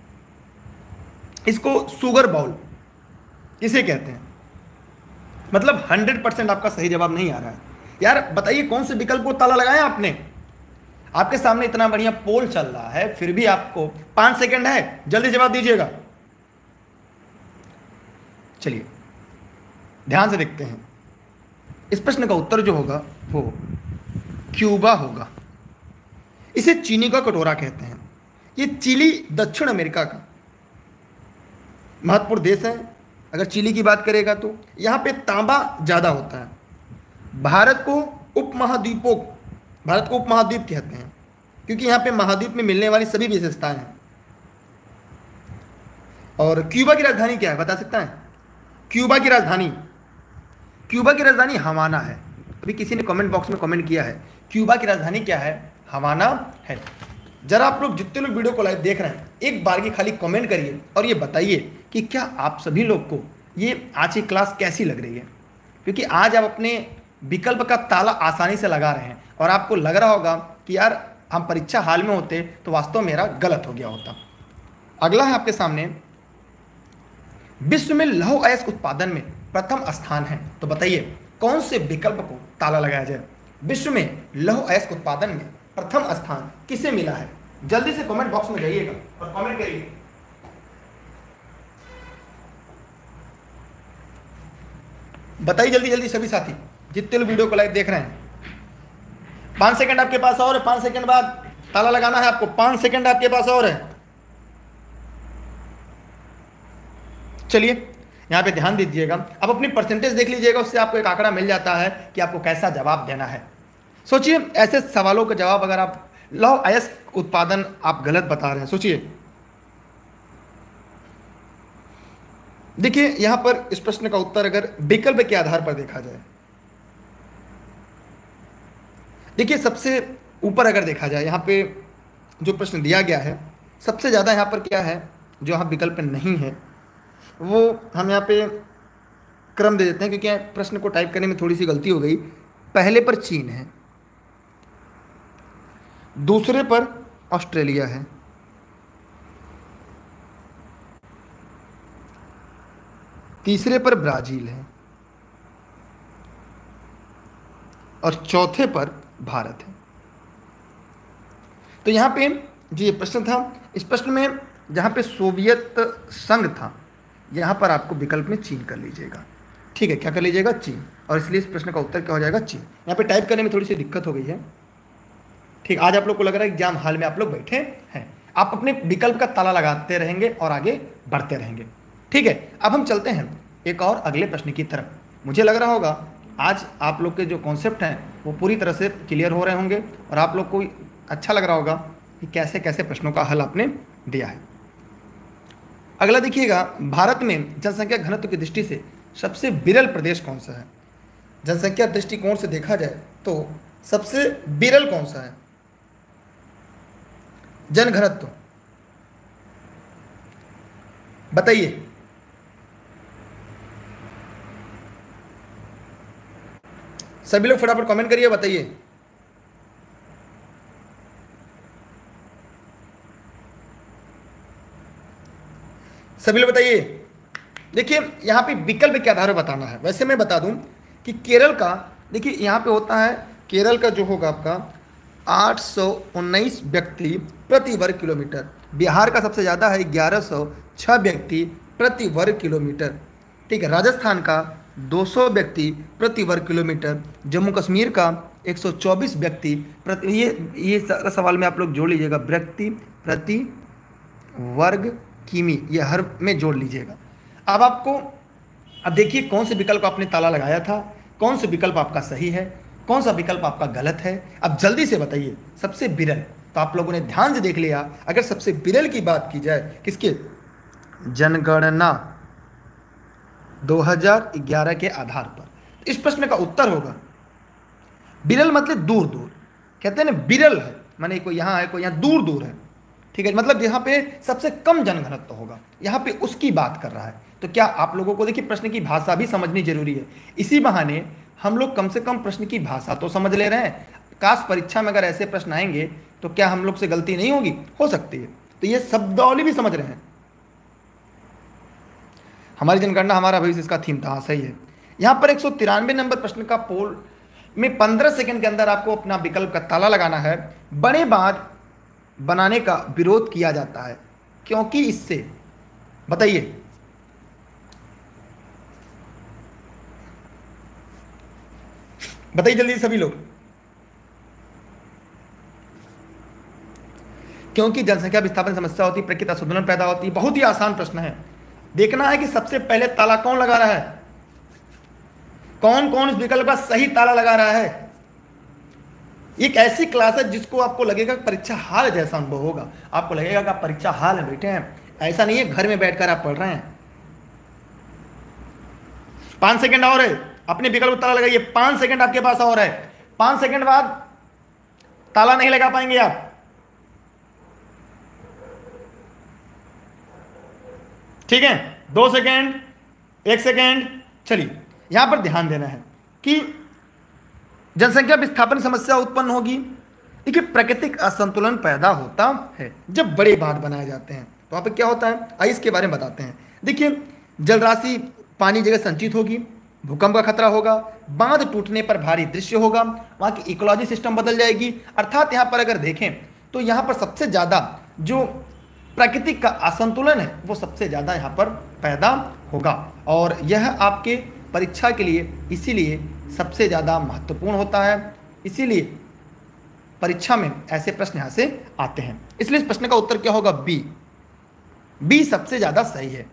इसको शुगर बाउल किसे कहते हैं? मतलब 100% आपका सही जवाब नहीं आ रहा है। यार बताइए कौन से विकल्प को ताला लगाया आपने? आपके सामने इतना बढ़िया पोल चल रहा है, फिर भी आपको 5 सेकंड है, जल्दी जवाब दीजिएगा। चलिए ध्यान से देखते हैं। इस प्रश्न का उत्तर जो होगा वो क्यूबा होगा। इसे चीनी का कटोरा कहते हैं। ये चिली दक्षिण अमेरिका का महत्वपूर्ण देश है। अगर चिली की बात करेगा तो यहाँ पे तांबा ज़्यादा होता है। भारत को उपमहाद्वीप कहते हैं क्योंकि यहाँ पे महाद्वीप में मिलने वाली सभी विशेषताएं हैं। और क्यूबा की राजधानी क्या है बता सकता है? क्यूबा की राजधानी हवाना है। अभी किसी ने कमेंट बॉक्स में कमेंट किया है क्यूबा की राजधानी क्या है? हवाना है। जरा आप लोग जितने लोग वीडियो को लाइव देख रहे हैं एक बार की खाली कमेंट करिए और ये बताइए कि क्या आप सभी लोग को ये आज की क्लास कैसी लग रही है। क्योंकि आज आप अपने विकल्प का ताला आसानी से लगा रहे हैं और आपको लग रहा होगा कि यार हम परीक्षा हाल में होते तो वास्तव मेरा गलत हो गया होता। अगला है आपके सामने, विश्व में लौह अयस्क उत्पादन में प्रथम स्थान है। तो बताइए कौन से विकल्प को ताला लगाया जाए? विश्व में लौह अयस्क उत्पादन में प्रथम स्थान किसे मिला है? जल्दी से कमेंट बॉक्स में जाइएगा और कमेंट करिए। बताइए जल्दी जल्दी सभी साथी जितने लोग वीडियो को लाइव देख रहे हैं। 5 सेकंड आपके पास और है। 5 सेकंड बाद ताला लगाना है आपको। 5 सेकंड आपके पास और है। चलिए यहाँ पे ध्यान दीजिएगा। अब अपनी परसेंटेज देख लीजिएगा, उससे आपको एक आंकड़ा मिल जाता है कि आपको कैसा जवाब देना है। सोचिए ऐसे सवालों का जवाब, अगर आप लौह अयस्क उत्पादन आप गलत बता रहे हैं, सोचिए। देखिए यहां पर इस प्रश्न का उत्तर अगर विकल्प के आधार पर देखा जाए, देखिए सबसे ऊपर अगर देखा जाए यहाँ पे जो प्रश्न दिया गया है सबसे ज़्यादा यहाँ पर क्या है जो यहाँ विकल्प नहीं है वो हम यहाँ पे क्रम दे देते हैं क्योंकि प्रश्न को टाइप करने में थोड़ी सी गलती हो गई। पहले पर चीन है, दूसरे पर ऑस्ट्रेलिया है, तीसरे पर ब्राज़ील है और चौथे पर भारत है। तो यहाँ पे जो ये प्रश्न था, इस प्रश्न में जहाँ पे सोवियत संघ था यहाँ पर आपको विकल्प में चीन कर लीजिएगा। ठीक है, क्या कर लीजिएगा? चीन। और इसलिए इस प्रश्न का उत्तर क्या हो जाएगा? चीन। यहाँ पे टाइप करने में थोड़ी सी दिक्कत हो गई है। ठीक, आज आप लोग को लग रहा है एग्जाम हाल में आप लोग बैठे हैं, आप अपने विकल्प का ताला लगाते रहेंगे और आगे बढ़ते रहेंगे। ठीक है, अब हम चलते हैं एक और अगले प्रश्न की तरफ। मुझे लग रहा होगा आज आप लोग के जो कॉन्सेप्ट हैं वो पूरी तरह से क्लियर हो रहे होंगे और आप लोग को अच्छा लग रहा होगा कि कैसे कैसे प्रश्नों का हल आपने दिया है। अगला देखिएगा, भारत में जनसंख्या घनत्व की दृष्टि से सबसे विरल प्रदेश कौन सा है? जनसंख्या दृष्टिकोण से देखा जाए तो सबसे विरल कौन सा है? जनघनत्व बताइए। सभी लोग फटाफट कमेंट करिए, बताइए। सभी लोग बताइए। देखिए यहाँ पे विकल्प के आधार पर बताना है। वैसे मैं बता दूं कि केरल का, देखिए यहाँ पे होता है केरल का जो होगा आपका 819 व्यक्ति प्रति वर्ग किलोमीटर। बिहार का सबसे ज़्यादा है 1106 व्यक्ति प्रति वर्ग किलोमीटर। ठीक है, राजस्थान का 200 व्यक्ति प्रति वर्ग किलोमीटर, जम्मू कश्मीर का 124 व्यक्ति प्रति, ये सारा सवाल में आप लोग जोड़ लीजिएगा, व्यक्ति प्रति वर्ग किमी, ये हर में जोड़ लीजिएगा। अब आपको, अब देखिए कौन से विकल्प आपने ताला लगाया था, कौन से विकल्प आपका सही है, कौन सा विकल्प आपका गलत है। अब जल्दी से बताइए। सबसे विरल, तो आप लोगों ने ध्यान से देख लिया। अगर सबसे विरल की बात की जाए, किसके, जनगणना 2011 के आधार पर, तो इस प्रश्न का उत्तर होगा विरल, मतलब दूर दूर, कहते हैं ना विरल है, माने कोई यहाँ है, कोई यहाँ दूर दूर है, ठीक है, मतलब यहाँ पे सबसे कम जनघनत्व होगा, यहाँ पे उसकी बात कर रहा है। तो क्या आप लोगों को, देखिए प्रश्न की भाषा भी समझनी जरूरी है, इसी बहाने हम लोग कम से कम प्रश्न की भाषा तो समझ ले रहे हैं। काश परीक्षा में अगर ऐसे प्रश्न आएंगे तो क्या हम लोग से गलती नहीं होगी, हो सकती है। तो ये शब्दावली भी समझ रहे हैं। हमारी जनगणना हमारा भविष्य, इसका थीम था, हाँ सही है। यहाँ पर 193 नंबर प्रश्न का पोल में 15 सेकंड के अंदर आपको अपना विकल्प का ताला लगाना है। बड़े बांध बनाने का विरोध किया जाता है क्योंकि इससे, बताइए, बताइए जल्दी सभी लोग। क्योंकि जनसंख्या विस्थापन समस्या होती, प्रकृति असंतुलन पैदा होती। बहुत ही आसान प्रश्न है। देखना है कि सबसे पहले ताला कौन लगा रहा है, कौन कौन इस विकल्प का सही ताला लगा रहा है। एक ऐसी क्लास है जिसको आपको लगेगा परीक्षा हाल जैसा अनुभव होगा, आपको लगेगा कि आप परीक्षा हाल में बैठे हैं, ऐसा नहीं है घर में बैठकर आप पढ़ रहे हैं। 5 सेकंड और है, अपने विकल्प ताला लगाइए। 5 सेकंड आपके पास और है। 5 सेकंड बाद ताला नहीं लगा पाएंगे आप। ठीक है, 2 सेकंड, 1 सेकंड। चलिए, यहां पर ध्यान देना है कि जनसंख्या विस्थापन समस्या उत्पन्न होगी। देखिए, प्राकृतिक असंतुलन पैदा होता है जब बड़े बांध बनाए जाते हैं। तो वहां पर क्या होता है, आइए इसके बारे में बताते हैं। देखिए, जलराशि पानी जगह संचित होगी, भूकंप का खतरा होगा, बांध टूटने पर भारी दृश्य होगा, वहां की इकोलॉजी सिस्टम बदल जाएगी। अर्थात यहां पर अगर देखें तो यहां पर सबसे ज्यादा जो प्राकृतिक का असंतुलन है वो सबसे ज़्यादा यहाँ पर पैदा होगा। और यह आपके परीक्षा के लिए इसीलिए सबसे ज़्यादा महत्वपूर्ण होता है, इसीलिए परीक्षा में ऐसे प्रश्न यहाँ से आते हैं। इसलिए इस प्रश्न का उत्तर क्या होगा, बी। बी सबसे ज़्यादा सही है।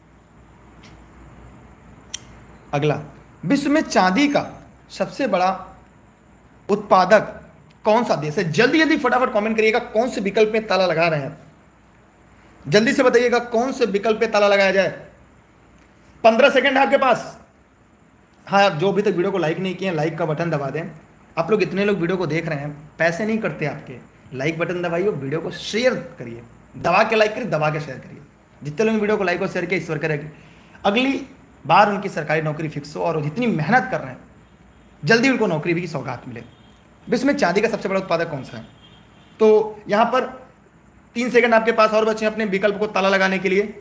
अगला, विश्व में चांदी का सबसे बड़ा उत्पादक कौन सा देश है। जल्दी जल्दी फटाफट कमेंट करिएगा कौन से विकल्प में ताला लगा रहे हैं, जल्दी से बताइएगा कौन से विकल्प पे ताला लगाया जाए। 15 सेकंड है आपके पास। हाँ, आप जो अभी तक वीडियो को लाइक नहीं किए हैं, लाइक का बटन दबा दें। आप लोग इतने लोग वीडियो को देख रहे हैं, पैसे नहीं कटते आपके, लाइक बटन दबाइए, वीडियो को शेयर करिए, दबा के लाइक करिए, दबा के शेयर करिए। जितने लोग वीडियो को लाइक और शेयर किए, ईश्वर करेगी अगली बार उनकी सरकारी नौकरी फिक्स हो और जितनी मेहनत कर रहे हैं जल्दी उनको नौकरी भी की सौगात मिले। विश्व में चांदी का सबसे बड़ा उत्पादक कौन सा है। तो यहाँ पर 3 सेकंड आपके पास और बचे अपने विकल्प को ताला लगाने के लिए।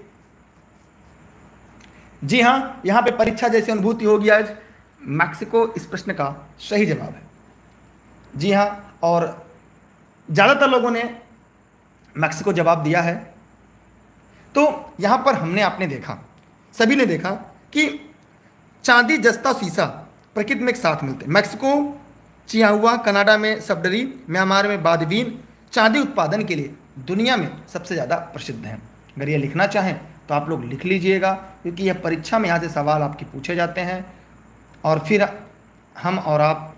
जी हाँ, यहां पे परीक्षा जैसी अनुभूति होगी आज। मैक्सिको इस प्रश्न का सही जवाब है। जी हाँ, और ज्यादातर लोगों ने मैक्सिको जवाब दिया है। तो यहां पर हमने आपने देखा, सभी ने देखा कि चांदी, जस्ता, शीशा प्रकृति में एक साथ मिलते हैं। मैक्सिको, चियाहुआ, कनाडा में सबडरी, म्यांमार में बादवीन चांदी उत्पादन के लिए दुनिया में सबसे ज़्यादा प्रसिद्ध हैं। अगर ये लिखना चाहें तो आप लोग लिख लीजिएगा, क्योंकि यह परीक्षा में यहाँ से सवाल आपके पूछे जाते हैं और फिर हम और आप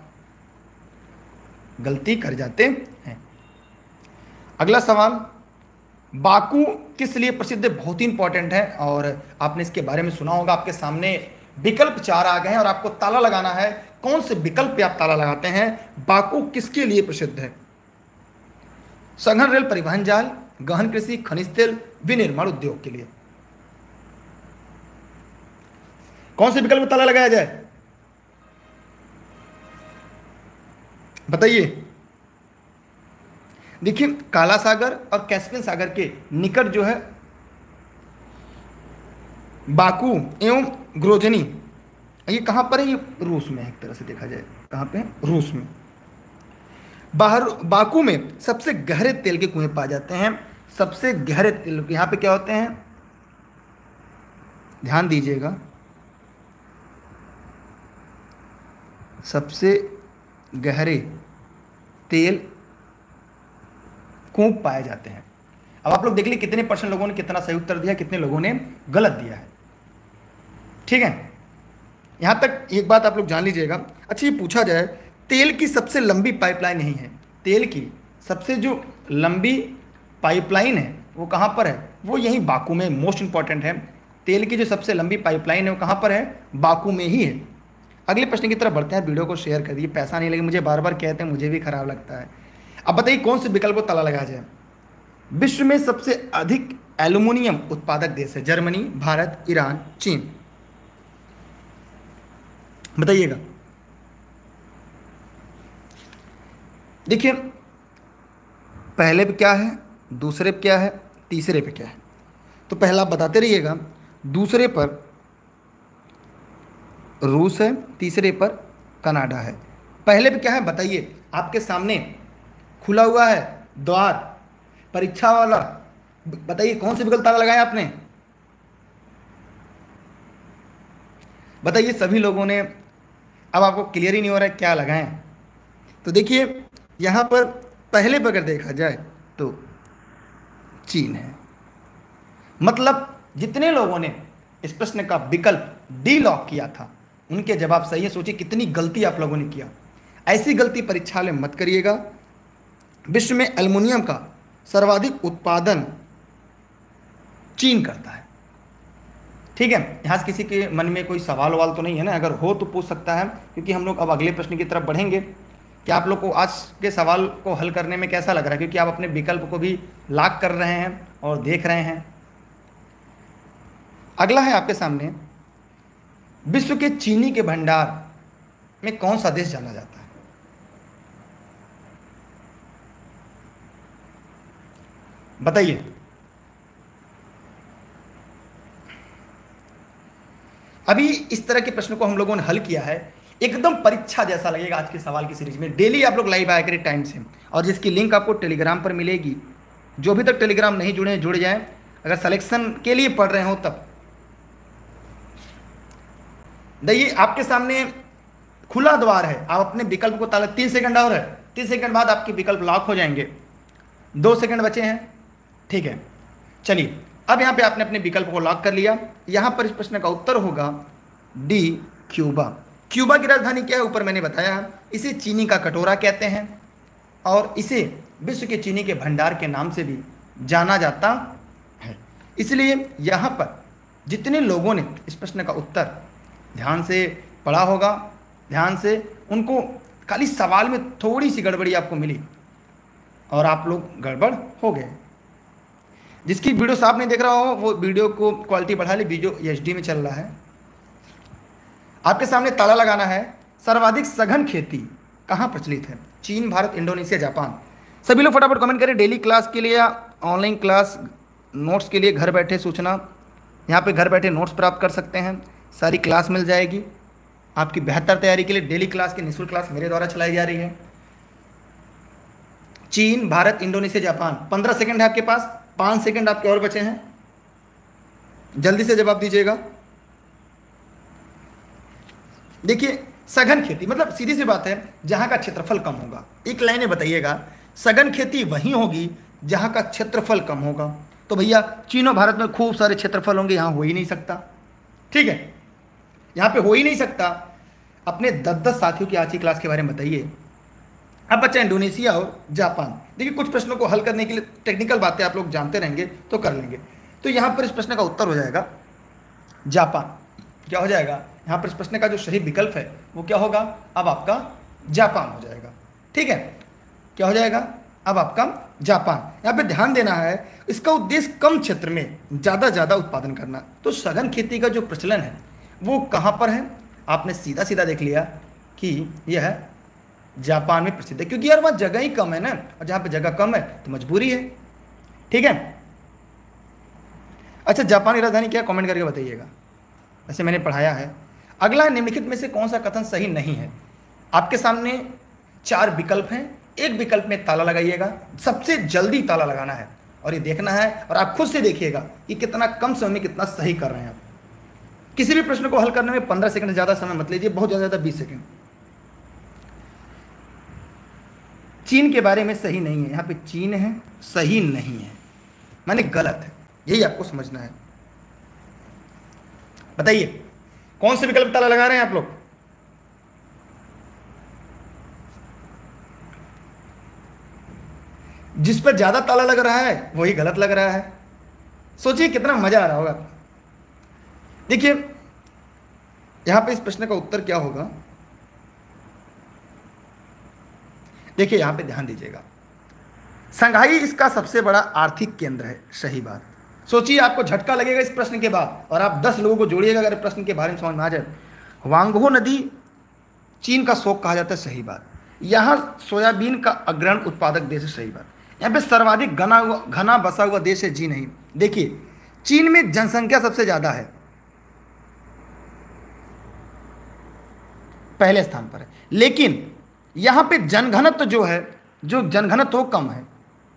गलती कर जाते हैं। अगला सवाल, बाकू किस लिए प्रसिद्ध है, बहुत ही इंपॉर्टेंट है और आपने इसके बारे में सुना होगा। आपके सामने विकल्प 4 आ गए हैं और आपको ताला लगाना है। कौन से विकल्प पे आप ताला लगाते हैं। बाकू किसके लिए प्रसिद्ध है। सघन रेल परिवहन जाल, गहन कृषि, खनिज तेल, विनिर्माण उद्योग के लिए। कौन से विकल्प ताला लगाया जाए, बताइए। देखिए, काला सागर और कैस्पियन सागर के निकट जो है बाकू एवं ग्रोजनी, ये कहां पर है, ये रूस में है। एक तरह से देखा जाए कहां पे है, रूस में। बाकू में सबसे गहरे तेल के कुएं पाए जाते हैं। सबसे गहरे तेल यहां पे क्या होते हैं, ध्यान दीजिएगा, सबसे गहरे तेल कूप पाए जाते हैं। अब आप लोग देख लीजिए कितने % लोगों ने कितना सही उत्तर दिया, कितने लोगों ने गलत दिया है। ठीक है, यहां तक एक बात आप लोग जान लीजिएगा। अच्छा, ये पूछा जाए तेल की सबसे लंबी पाइपलाइन यही है, तेल की सबसे जो लंबी पाइपलाइन है वो कहां पर है? वो यही बाकू में, मोस्ट इंपॉर्टेंट है। तेल की जो सबसे लंबी पाइपलाइन है वो कहां पर है? बाकू में ही है। अगले प्रश्न की तरफ बढ़ते हैं। वीडियो को शेयर कर दिए, पैसा नहीं लगे, मुझे बार बार कहते हैं, मुझे भी खराब लगता है। अब बताइए कौन से विकल्प को ताला लगाया जाए? विश्व में सबसे अधिक एल्यूमिनियम उत्पादक देश है? जर्मनी, भारत, ईरान, चीन। बताइएगा। देखिए पहले पे क्या है, दूसरे पे क्या है, तीसरे पे क्या है, तो पहला आप बताते रहिएगा। दूसरे पर रूस है, तीसरे पर कनाडा है। पहले पे क्या है बताइए? आपके सामने खुला हुआ है द्वार, परीक्षा वाला। बताइए कौन से विकल्प ताला लगाया आपने? बताइए सभी लोगों ने। अब आपको क्लियर ही नहीं हो रहा है क्या लगाएं। तो देखिए यहां पर पहले पर अगर देखा जाए तो चीन है। मतलब जितने लोगों ने इस प्रश्न का विकल्प डी लॉक किया था उनके जवाब सही है। सोचिए कितनी गलती आप लोगों ने किया। ऐसी गलती परीक्षा में मत करिएगा। विश्व में एल्युमिनियम का सर्वाधिक उत्पादन चीन करता है। ठीक है, यहाँ से किसी के मन में कोई सवाल वाल तो नहीं है ना? अगर हो तो पूछ सकता है, क्योंकि हम लोग अब अगले प्रश्न की तरफ बढ़ेंगे कि आप लोग को आज के सवाल को हल करने में कैसा लग रहा है, क्योंकि आप अपने विकल्प को भी लॉक कर रहे हैं और देख रहे हैं। अगला है आपके सामने, विश्व के चीनी के भंडार में कौन सा देश जाना जाता है? बताइए। अभी इस तरह के प्रश्न को हम लोगों ने हल किया है, एकदम परीक्षा जैसा लगेगा। आज के सवाल की सीरीज में डेली आप लोग लाइव आया करें टाइम से, और जिसकी लिंक आपको टेलीग्राम पर मिलेगी। जो भी तक टेलीग्राम नहीं जुड़े हैं जुड़ जाएं, अगर सिलेक्शन के लिए पढ़ रहे हो तब। देखिए आपके सामने खुला द्वार है, आप अपने विकल्प को ताला। 3 सेकंड और है, 3 सेकंड बाद आपके विकल्प लॉक हो जाएंगे। 2 सेकंड बचे हैं। ठीक है, चलिए अब यहां पे आपने अपने विकल्प को लॉक कर लिया। यहां पर इस प्रश्न का उत्तर होगा डी, क्यूबा। क्यूबा की राजधानी क्या है? ऊपर मैंने बताया, इसे चीनी का कटोरा कहते हैं और इसे विश्व के चीनी के भंडार के नाम से भी जाना जाता है। इसलिए यहां पर जितने लोगों ने इस प्रश्न का उत्तर ध्यान से पढ़ा होगा, ध्यान से, उनको खाली सवाल में थोड़ी सी गड़बड़ी आपको मिली और आप लोग गड़बड़ हो गए। जिसकी वीडियो साफ नहीं देख रहा हो वो वीडियो को क्वालिटी बढ़ा ले, वीडियो HD में चल रहा है। आपके सामने ताला लगाना है। सर्वाधिक सघन खेती कहाँ प्रचलित है? चीन, भारत, इंडोनेशिया, जापान। सभी लोग फटाफट कमेंट करें। डेली क्लास के लिए या ऑनलाइन क्लास नोट्स के लिए घर बैठे सूचना, यहाँ पे घर बैठे नोट्स प्राप्त कर सकते हैं। सारी क्लास मिल जाएगी आपकी बेहतर तैयारी के लिए। डेली क्लास की निःशुल्क क्लास मेरे द्वारा चलाई जा रही है। चीन, भारत, इंडोनेशिया, जापान। 15 सेकंड है आपके पास, 5 सेकंड आपके और बचे हैं, जल्दी से जवाब दीजिएगा। देखिए सघन खेती मतलब सीधी सी बात है, जहां का क्षेत्रफल कम होगा। एक लाइन बताइएगा, सघन खेती वहीं होगी जहां का क्षेत्रफल कम होगा। तो भैया चीन और भारत में खूब सारे क्षेत्रफल होंगे, यहां हो ही नहीं सकता। ठीक है, यहां पे हो ही नहीं सकता। अपने 10-10 साथियों की आज की क्लास के बारे में बताइए। अब बच्चा इंडोनेशिया और जापान। देखिए कुछ प्रश्नों को हल करने के लिए टेक्निकल बातें आप लोग जानते रहेंगे तो कर लेंगे। तो यहाँ पर इस प्रश्न का उत्तर हो जाएगा जापान। क्या हो जाएगा? यहाँ पर इस प्रश्न का जो सही विकल्प है वो क्या होगा? अब आपका जापान हो जाएगा। ठीक है, क्या हो जाएगा? अब आपका जापान। यहाँ पे ध्यान देना है, इसका उद्देश्य कम क्षेत्र में ज़्यादा उत्पादन करना। तो सघन खेती का जो प्रचलन है वो कहाँ पर है? आपने सीधा सीधा देख लिया कि यह जापान में प्रसिद्ध है, क्योंकि यार वहाँ जगह ही कम है ना, और जहाँ पे जगह कम है तो मजबूरी है। ठीक है, अच्छा जापान की राजधानी क्या? कमेंट करके बताइएगा, ऐसे मैंने पढ़ाया है। अगला, निम्नलिखित में से कौन सा कथन सही नहीं है? आपके सामने 4 विकल्प हैं, एक विकल्प में ताला लगाइएगा। सबसे जल्दी ताला लगाना है और ये देखना है, और आप खुद से देखिएगा कि कितना कम समय में कितना सही कर रहे हैं आप। किसी भी प्रश्न को हल करने में 15 सेकंड से ज़्यादा समय मत लीजिए, बहुत ज़्यादा 20 सेकंड। चीन के बारे में सही नहीं है, यहाँ पे चीन है, सही नहीं है, माने गलत है, यही आपको समझना है। बताइए कौन से विकल्प ताला लगा रहे हैं आप लोग? जिस पर ज्यादा ताला लग रहा है वही गलत लग रहा है। सोचिए कितना मजा आ रहा होगा। देखिए यहां पे इस प्रश्न का उत्तर क्या होगा, देखिए यहां पे ध्यान दीजिएगा। संघाई इसका सबसे बड़ा आर्थिक केंद्र है, सही बात। सोचिए आपको झटका लगेगा इस प्रश्न के बाद, और आप 10 लोगों को जोड़िएगा अगर प्रश्न के बारे में समझ में आ जाए। वांगहो नदी चीन का शोक कहा जाता है, सही बात। यहां सोयाबीन का अग्रणी उत्पादक देश है, सही बात। यहाँ पे सर्वाधिक घना बसा हुआ देश है, जी नहीं। देखिए चीन में जनसंख्या सबसे ज्यादा है, पहले स्थान पर है, लेकिन यहां पे जनघनत्व जो है, जो जनघनत्व कम है,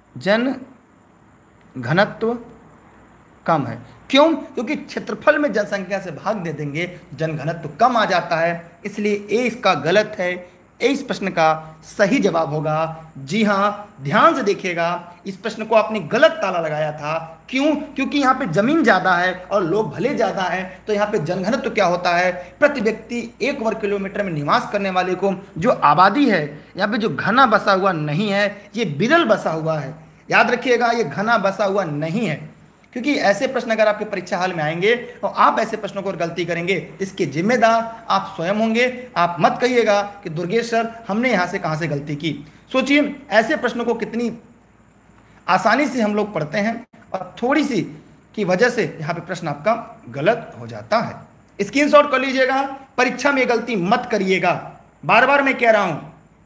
जनघनत्व कम है। क्यों? क्योंकि क्षेत्रफल में जनसंख्या से भाग दे देंगे, जनघनत्व कम आ जाता है, इसलिए ए इसका गलत है। ए इस प्रश्न का सही जवाब होगा। जी हां, ध्यान से देखिएगा, इस प्रश्न को आपने गलत ताला लगाया था। क्यों? क्योंकि यहाँ पे जमीन ज्यादा है और लोग भले ज्यादा हैं, तो यहाँ पे जनघनत्व क्या होता है, प्रति व्यक्ति 1 वर्ग किलोमीटर में निवास करने वाले को जो आबादी है, यहाँ पे जो घना बसा हुआ नहीं है, ये विरल बसा हुआ है। याद रखिएगा, ये घना बसा हुआ नहीं है, क्योंकि ऐसे प्रश्न अगर आपके परीक्षा हाल में आएंगे और आप ऐसे प्रश्नों को गलती करेंगे, इसके जिम्मेदार आप स्वयं होंगे। आप मत कहिएगा कि दुर्गेश सर हमने यहां से कहां से गलती की। सोचिए ऐसे प्रश्नों को कितनी आसानी से हम लोग पढ़ते हैं, और थोड़ी सी की वजह से यहां पे प्रश्न आपका गलत हो जाता है। स्क्रीनशॉट कर लीजिएगा, परीक्षा में गलती मत करिएगा, बार बार मैं कह रहा हूं।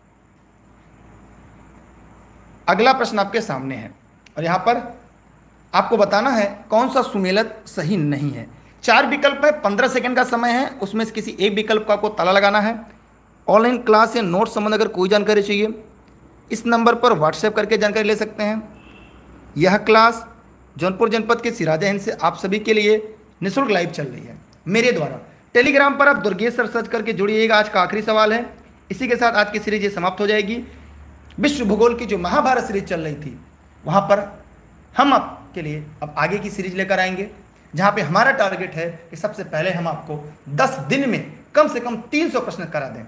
अगला प्रश्न आपके सामने है, और यहां पर आपको बताना है कौन सा सुमेलित सही नहीं है। 4 विकल्प है, 15 सेकंड का समय है, उसमें से किसी एक विकल्प का आपको ताला लगाना है। ऑनलाइन क्लास या नोट संबंध अगर कोई जानकारी चाहिए, इस नंबर पर व्हाट्सएप करके जानकारी ले सकते हैं। यह क्लास जौनपुर जनपद के सिराजा हिंद से आप सभी के लिए निःशुल्क लाइव चल रही है मेरे द्वारा। टेलीग्राम पर आप दुर्गेश सर सर्च करके जुड़िएगा। आज का आखिरी सवाल है, इसी के साथ आज की सीरीज ये समाप्त हो जाएगी। विश्व भूगोल की जो महाभारत सीरीज चल रही थी, वहाँ पर हम आपके लिए अब आगे की सीरीज लेकर आएंगे, जहाँ पे हमारा टारगेट है कि सबसे पहले हम आपको 10 दिन में कम से कम 300 प्रश्न करा दें।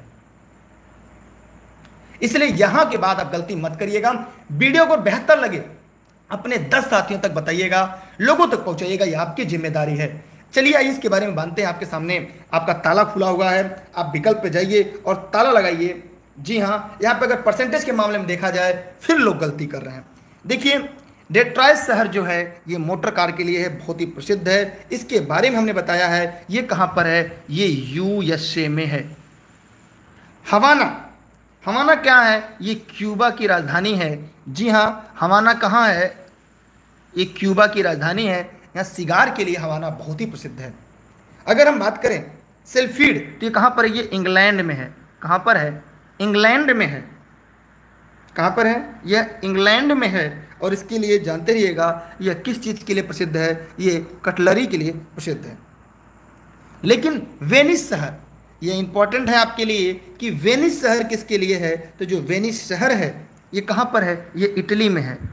इसलिए यहां के बाद आप गलती मत करिएगा। वीडियो को बेहतर लगे अपने 10 साथियों तक बताइएगा, लोगों तक पहुंचाइएगा, यह आपकी जिम्मेदारी है। चलिए आइए इसके बारे में जानते हैं। आपके सामने आपका ताला खुला हुआ है, आप विकल्प पे जाइए और ताला लगाइए। जी हाँ, यहाँ पे अगर परसेंटेज के मामले में देखा जाए फिर लोग गलती कर रहे हैं। देखिए डेट्रॉयट शहर जो है ये मोटर कार के लिए है, बहुत ही प्रसिद्ध है। इसके बारे में हमने बताया है, ये कहाँ पर है, ये यूएसए में है। हवाना, हवाना क्या है, ये क्यूबा की राजधानी है। जी हाँ, हवाना कहाँ है, ये क्यूबा की राजधानी है। यहाँ सिगार के लिए हवाना बहुत ही प्रसिद्ध है। अगर हम बात करें सेल्फीड, तो ये कहाँ पर है, ये इंग्लैंड में है। कहाँ पर है, इंग्लैंड में है। कहाँ पर है, यह इंग्लैंड में है। और इसके लिए जानते रहिएगा यह किस चीज़ के लिए प्रसिद्ध है, ये कटलरी के लिए प्रसिद्ध है। लेकिन वेनिस शहर, ये इंपॉर्टेंट है आपके लिए कि वेनिस शहर किसके लिए है, तो जो वेनिस शहर है ये कहाँ पर है, ये इटली में है।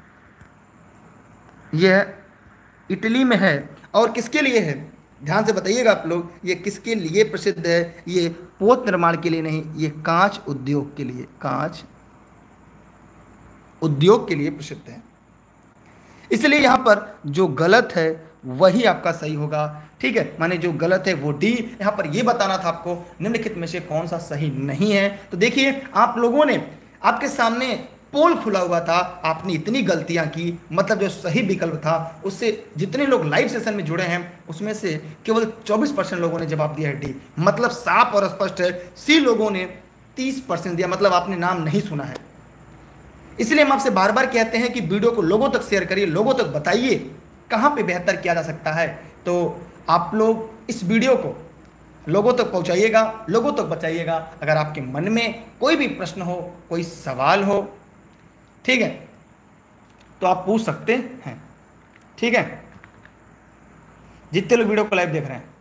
यह इटली में है। और किसके लिए है, ध्यान से बताइएगा आप लोग, ये किसके लिए प्रसिद्ध है, ये पोत निर्माण के लिए नहीं, ये कांच उद्योग के लिए, कांच उद्योग के लिए प्रसिद्ध है। इसलिए यहां पर जो गलत है वही आपका सही होगा। ठीक है, माने जो गलत है वो डी। यहां पर ये बताना था आपको निम्नलिखित में से कौन सा सही नहीं है। तो देखिए आप लोगों ने, आपके सामने पोल खुला हुआ था, आपने इतनी गलतियां की, मतलब जो सही विकल्प था उससे जितने लोग लाइव सेशन में जुड़े हैं उसमें से केवल 24% लोगों ने जवाब दिया है डी। मतलब साफ और स्पष्ट है। सी लोगों ने 30% दिया, मतलब आपने नाम नहीं सुना है। इसलिए हम आपसे बार बार कहते हैं कि वीडियो को लोगों तक शेयर करिए, लोगों तक बताइए कहाँ पे बेहतर किया जा सकता है। तो आप लोग इस वीडियो को लोगों तक पहुँचाइएगा, लोगों तक बताइएगा। अगर आपके मन में कोई भी प्रश्न हो, कोई सवाल हो, ठीक है, तो आप पूछ सकते हैं। ठीक है, जितने लोग वीडियो को लाइव देख रहे हैं,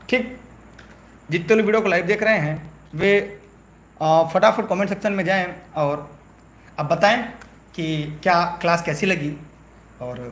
ठीक, जितने लोग वीडियो को लाइव देख रहे हैं वे फटाफट कमेंट सेक्शन में जाएं और अब बताएं कि क्या क्लास कैसी लगी। और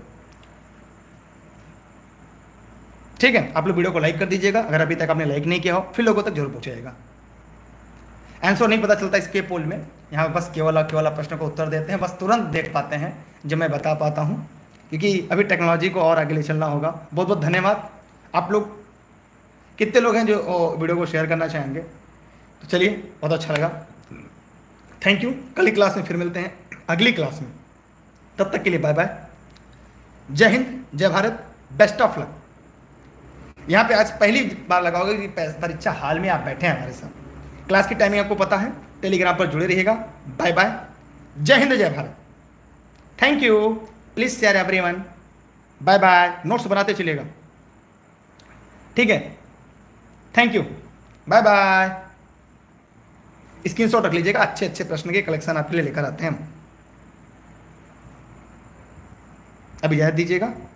ठीक है, आप लोग वीडियो को लाइक कर दीजिएगा, अगर अभी तक आपने लाइक नहीं किया हो फिर लोगों तक जरूर पहुंचाइएगा। आंसर नहीं पता चलता इसके पोल में, यहाँ बस केवल प्रश्न को उत्तर देते हैं, बस तुरंत देख पाते हैं जब मैं बता पाता हूँ, क्योंकि अभी टेक्नोलॉजी को और आगे ले चलना होगा। बहुत बहुत धन्यवाद। आप लोग कितने लोग हैं जो वीडियो को शेयर करना चाहेंगे? तो चलिए, बहुत अच्छा लगा, थैंक यू। कल की क्लास में फिर मिलते हैं, अगली क्लास में। तब तक के लिए बाय बाय, जय हिंद, जय भारत, बेस्ट ऑफ लक। यहाँ पे आज पहली बार लगा होगा कि परीक्षा हाल में आप बैठे हैं हमारे साथ। क्लास की टाइमिंग आपको पता है, टेलीग्राम पर जुड़े रहिएगा। बाय बाय, जय हिंद, जय Bharat, thank you. Please share everyone, bye bye. Notes बनाते चलिएगा, ठीक है, thank you, bye bye. Screenshot रख लीजिएगा, अच्छे अच्छे प्रश्न के कलेक्शन आपके लिए लेकर आते हैं हम। अब इजाजत दीजिएगा।